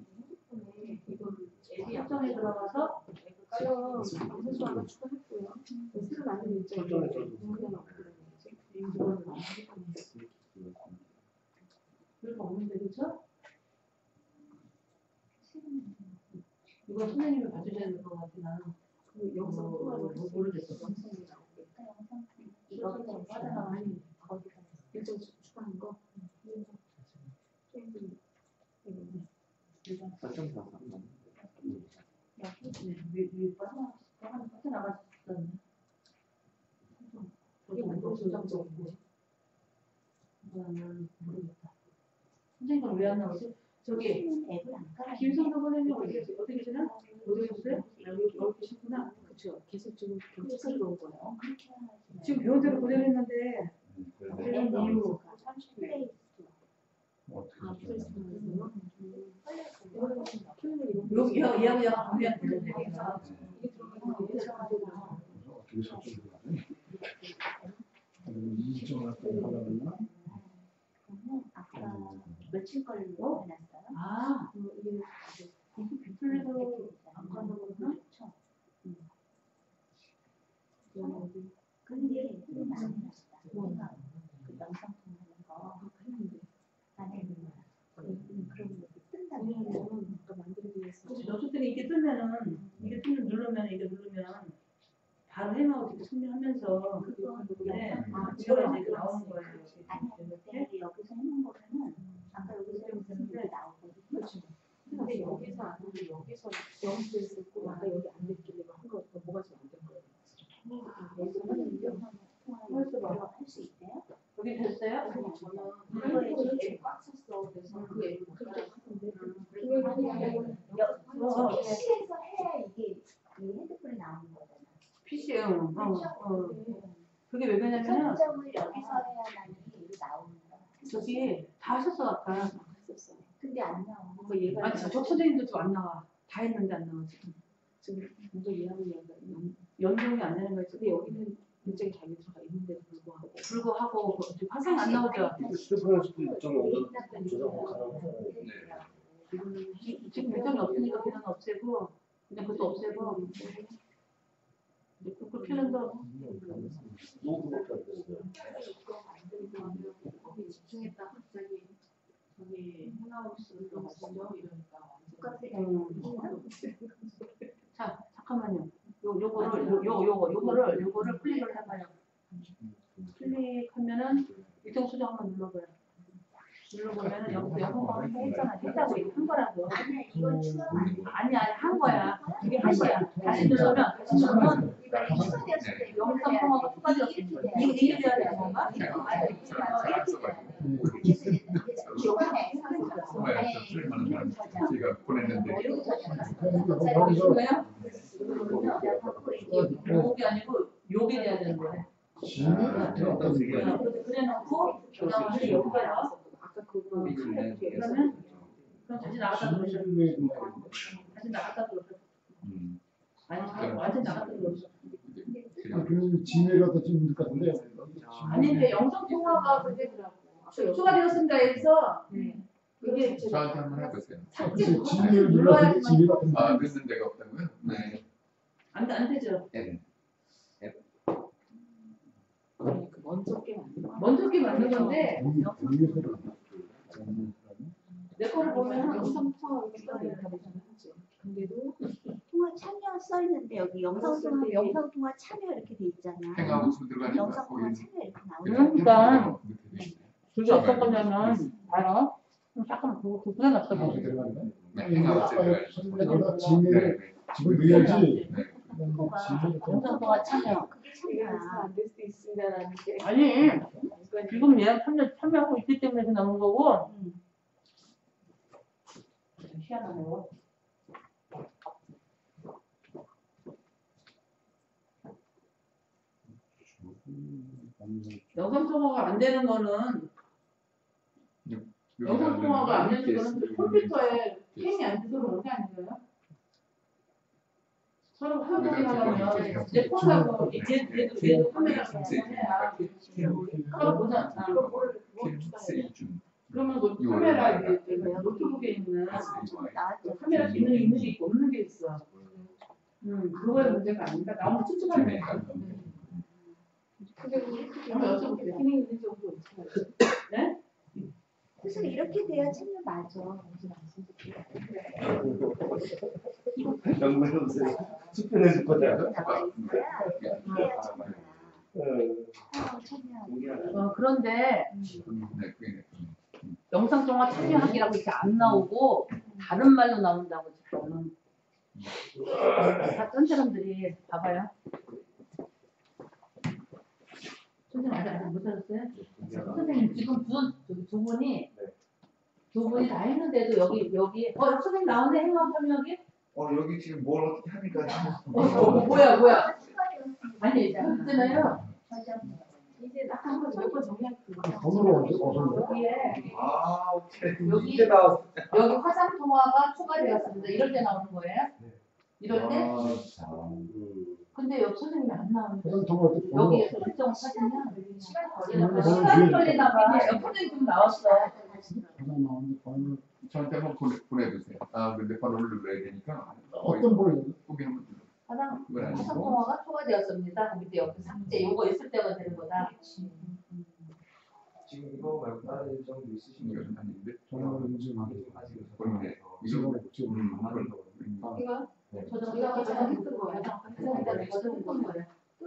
설정에 들어가서 깔려 방송수학을 추가했고요. 새로 만든 일정이 그냥 없거든요. 별거 없는데 그렇죠? 이거 선생님이 봐주셔야 될 것 같아. 나는 그 영상 통화로 모르겠어. 영상이 나오겠다. 이거 좀 아니 거기다 일정 추가한 거. 빠져나갔었네. 이게 완전 부정적이고. 이거는 모르겠다. 선생님은 왜 안 나오지? 저기 앱을 안 깔아. 김성도 선생님 어떻게 계시나? 어디 계셨어요? 여기 계시구나. 그렇죠. 계속 지금 경찰서 들어온 거예요. 그렇게 해야지. 지금 배우대로 고생했는데 그런 이유. 플레이 아, 프레스에서 여기 이야기가 우리한테 되는 얘기가 이게 들어가면 예상하고 어떻게 설정되나? 일정을 하려면 그러면 아까 며칠 걸로 해놨어요? 아 이게 비플레도 안 가는 거구나. 그렇죠. 근데 좀 안 해놨다. 내가 그 영상 통하는 거 안 해놓은 거야. 그럼 뜬다. 오늘은 아까 만들기 위해서 어쨌든 이게 뜨면은 이게 뜨면 누르면 이게 누르면 바로 해마고 이렇게 선명하면서 네, 이거가 이제 나오는 거예요. 아니, 내가 여기서 해놓은 거는 아까 여기서 해놓은 게 나오거든요. 그렇죠. 근데 여기서 안 하고 여기서 영수를 쓰고 아까 여기 안 됐길래 한 거 뭐가 좀 안 된 거예요. 통화를 할수 있대요? 여기 됐어요? 저는 앱이 꽉 찼어. 그래서 그 앱을 못 하는데 PC에서 해야 이게 이 핸드폰에 나오는 거잖아. PC요. 그게 왜 그러냐면은 설정을 여기서 해야만이 이게 나오는 거야. 저기 다 하셨어 아까. 했었어. 근데 안 나와. 뭔가 얘가 아니 저 선생님도 좀 안 나와. 다 했는데 안 나와 지금. 지금 뭔가 이해하는 연동이 안 되는 거예요. 근데 여기는 굉장히 잘 들어가 있는데도 불구하고 지금 화상 안 나오죠. 휴대폰에서도 일정이 오늘 조정 가능하잖아요. 지금 일정이 없으니까 그냥 없애고 그냥 그것도 없애고 이제 구글 캘린더 녹음밖에 안 됐어요. 거기 집중했다 갑자기 저기 해나우스를 가시죠 이러니까 자 잠깐만요. 요거를 클릭을 해봐요. 클릭하면은 일정 수정 한번 눌러봐요. 눌러보면은 여기서 영어가 했잖아. 했다고 얘기한 거라고. 아니야, 이건 추가가 아니야. 아니야 한 거야. 이게 한 거야. 다시 누르면 이거 추가되었을 때 영상 통화가 추가되었어. 이게 돼야 되는 건가? 추가해. 정말 많은 사람 제가 보냈는데 요게 아니고 요게 돼야 되는 거야. 그래놓고 그다음에 여기다가 아까 그거 그러면 그럼 다시 나갔다 들어오셔. 다시 나갔다 들어오셔. 아니 완전 나갔다 들어오셔. 그 지혜가 더 찍는 것 같은데 아니 근데 영상 통화가 그게 추가되었습니다. 해서 이게 저한테 한번 해보세요. 그래서 지혜를 눌렀는데 지혜가 더 아 늦는 데가 없다고요? 네. 안 되죠. 네. 그 먼저 게 맞는 먼저 게 맞는 건데 위에서 내 거를 보면 영상 통화 이렇게 딱 이렇게 되잖아. 근데도 통화 참여한 써 있는데 여기 영상 통화 참여 이렇게 돼 있잖아. 행하우스 들어가니까 영상 통화 거기 참여 이렇게 나오잖아. 그러니까 밑에 돼 그게 어떤 거냐면 알아? 잠깐만 그거 불안했어. 방송 들어가는 거야? 있어요. 네, 행하우스 들어가니까. 선생님보다 짐을 네, 집을 넣어야지. 네. 영상 통화 참여 그게 참여야. 안될 수도 있습니다라는 게. 아니 지금 얘가 참여하고 있기 때문에 그 나오는 거고. 희한하네요. 영상 통화가 안 되는 거는 영상 통화가 안 되는 거는 컴퓨터에 캠이 안 돼서 그런 게 아닌가요? 서로 화면이 하려면 이제 폰하고 얘도 카메라가 해야 서로 보자. 그러면 그 카메라 이제 노트북에 있는 카메라 기능이 있는 게 있고 없는 게 있어. 그거의 문제가 아닌가? 나무 찝찝하는 거니까. 한번 여쭤볼게요. 기능이 있는 정도 있어요. 네? 그래서 이렇게 돼야 참여 맞아. 연구해보세요. 수편해줄 거잖아. 나와 있어야 이렇게 해야 참여야. 참여. 그런데 영상 통화 참여하기라고 이렇게 안 나오고 다른 말로 나온다고 지금 다른 사람들이 봐봐요. 선생님 아직 못 찾았어요? 선생님 지금 두 분이 다 했는데도 여기 선생님 나오네 행마음 참여하기? 여기 지금 뭘 어떻게 하니까 뭐야? 아니 있잖아요. 이제 몇번 정리할 거. 번호로 어디서 여기에 오케이. 여기 이게 나왔어. 여기 화상 통화가 추가되었습니다. 이럴 때 나오는 거예요? 이럴 때? 근데 여기 선생님이 안 나오는데 화상 통화할 때 번호 여기에서 일정을 찾으면 시간 걸리나 번호 시간 걸리나 봐. 선생님 좀 나왔어. 화상 나오는데 번호 저한테 한번 보내주세요. 근데 번호를 눌러야 되니까 어떤 번호 거기 한번 눌러. 화상 그건 아니고 통화가 추가되었습니다. 그럼 밑에 옆에 삭제 요거 있을 때가 되는 거다. 지금 이거 말고 다른 일정도 있으신 이건 아닌데 전화를 인증하고 보이네. 지금 이거 이거 네. 저장했던 거예요. 저장했던 거예요.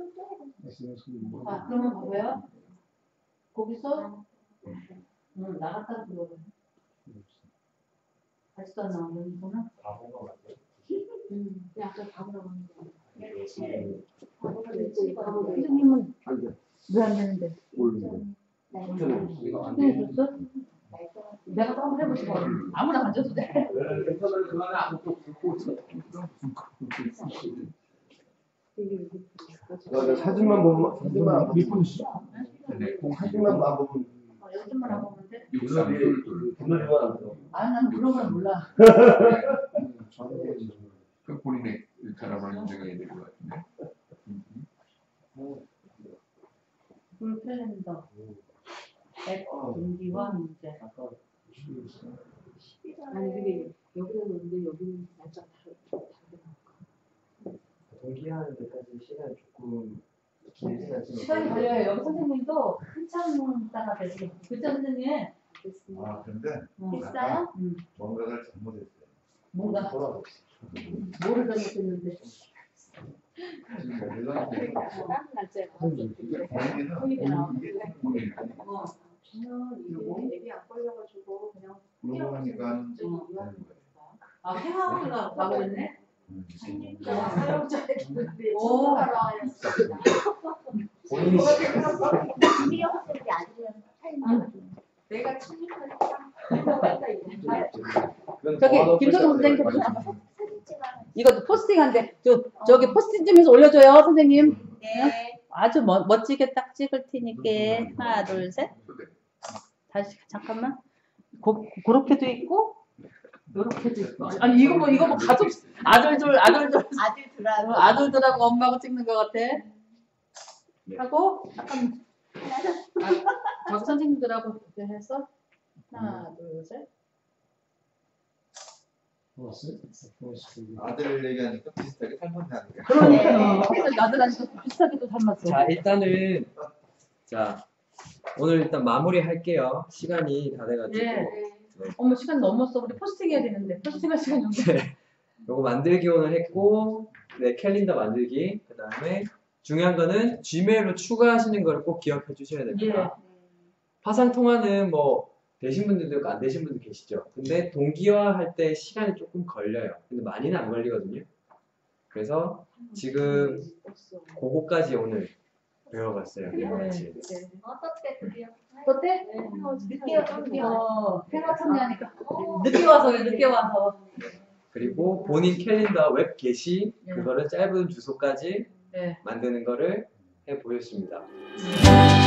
그러면 봐봐요. 거기서 나갔다 들어오면 다시도 안 나오는 이거는 바본가 같아요. 약간 바보라고 하는 거. 선생님은 왜 안 되는데? 이거 안 선생님 줬어? 내가 또 한번 해보시고 아무나 만져도 돼. 인터넷 그만에 아무것도 없고 사진만 보면 사진만 안 보면 요즘만 안 보면 돼? 분노리만 안 들어. 나는 그런 걸 몰라. 그 본인의 사람을 인정해야 될 것 같은데. 불편한다. 앱 동기화 문제. 아니 근데 여기는 근데 여기는 날짜 다르게 나올까? 동기화하는 데까지 시간이 조금 길진 않지만 시간이 걸려요. 여기 선생님도 한참 있다가 되지. 그쵸 선생님? 근데 됐어요? 뭔가를 잘못했어요. 뭔가 돌아가. 뭐를 잘못했는데. 지금 멜론인데 다른 날짜에 본인은 본인은 이게 앱이 안 걸려가지고 그냥 물어보니까 아 행하우스가 가버렸네? 사용자의 오. 본인이 우리 학생이 아들이랑 사진 내가 친구를 저기 김선호 선생님 사진 찍어. 이거 포스팅한데 저기 포스팅 좀 해서 올려줘요 선생님. 네. 아주 멋지게 딱 찍을 테니까 하나 둘 셋. 다시 잠깐만. 그렇게도 있고 요렇게도 있고. 아니 이거 뭐 가족 아들들하고 엄마하고 찍는 것 같아. 하고 잠깐 저기 선생님들하고 이렇게 해서 하나 둘 셋. 아들 얘기하니까 비슷하게 닮았다는 거야. 그러네. 그래서 아들한테 비슷하게도 닮았어. 자 일단은 오늘 일단 마무리 할게요. 시간이 다 돼가지고 네. 어머 시간 넘었어. 우리 포스팅 해야 되는데 포스팅할 시간이 없네. 요거 만들기 오늘 했고 네, 캘린더 만들기. 그 다음에 중요한 거는 Gmail로 추가하시는 걸 꼭 기억해 주셔야 됩니다. 파상 통화는 뭐 되신 분들도 있고 안 되신 분도 계시죠. 근데 동기화할 때 시간이 조금 걸려요. 근데 많이는 안 걸리거든요. 그래서 지금 그거까지 오늘 배워봤어요. 같이. 어떻게 드디어 어때? 늦게 와서 생각 참여하니까 늦게 와서 늦게 와서. 그리고 본인 캘린더 웹 게시 그거를 짧은 주소까지 네. 만드는 거를 해 보였습니다.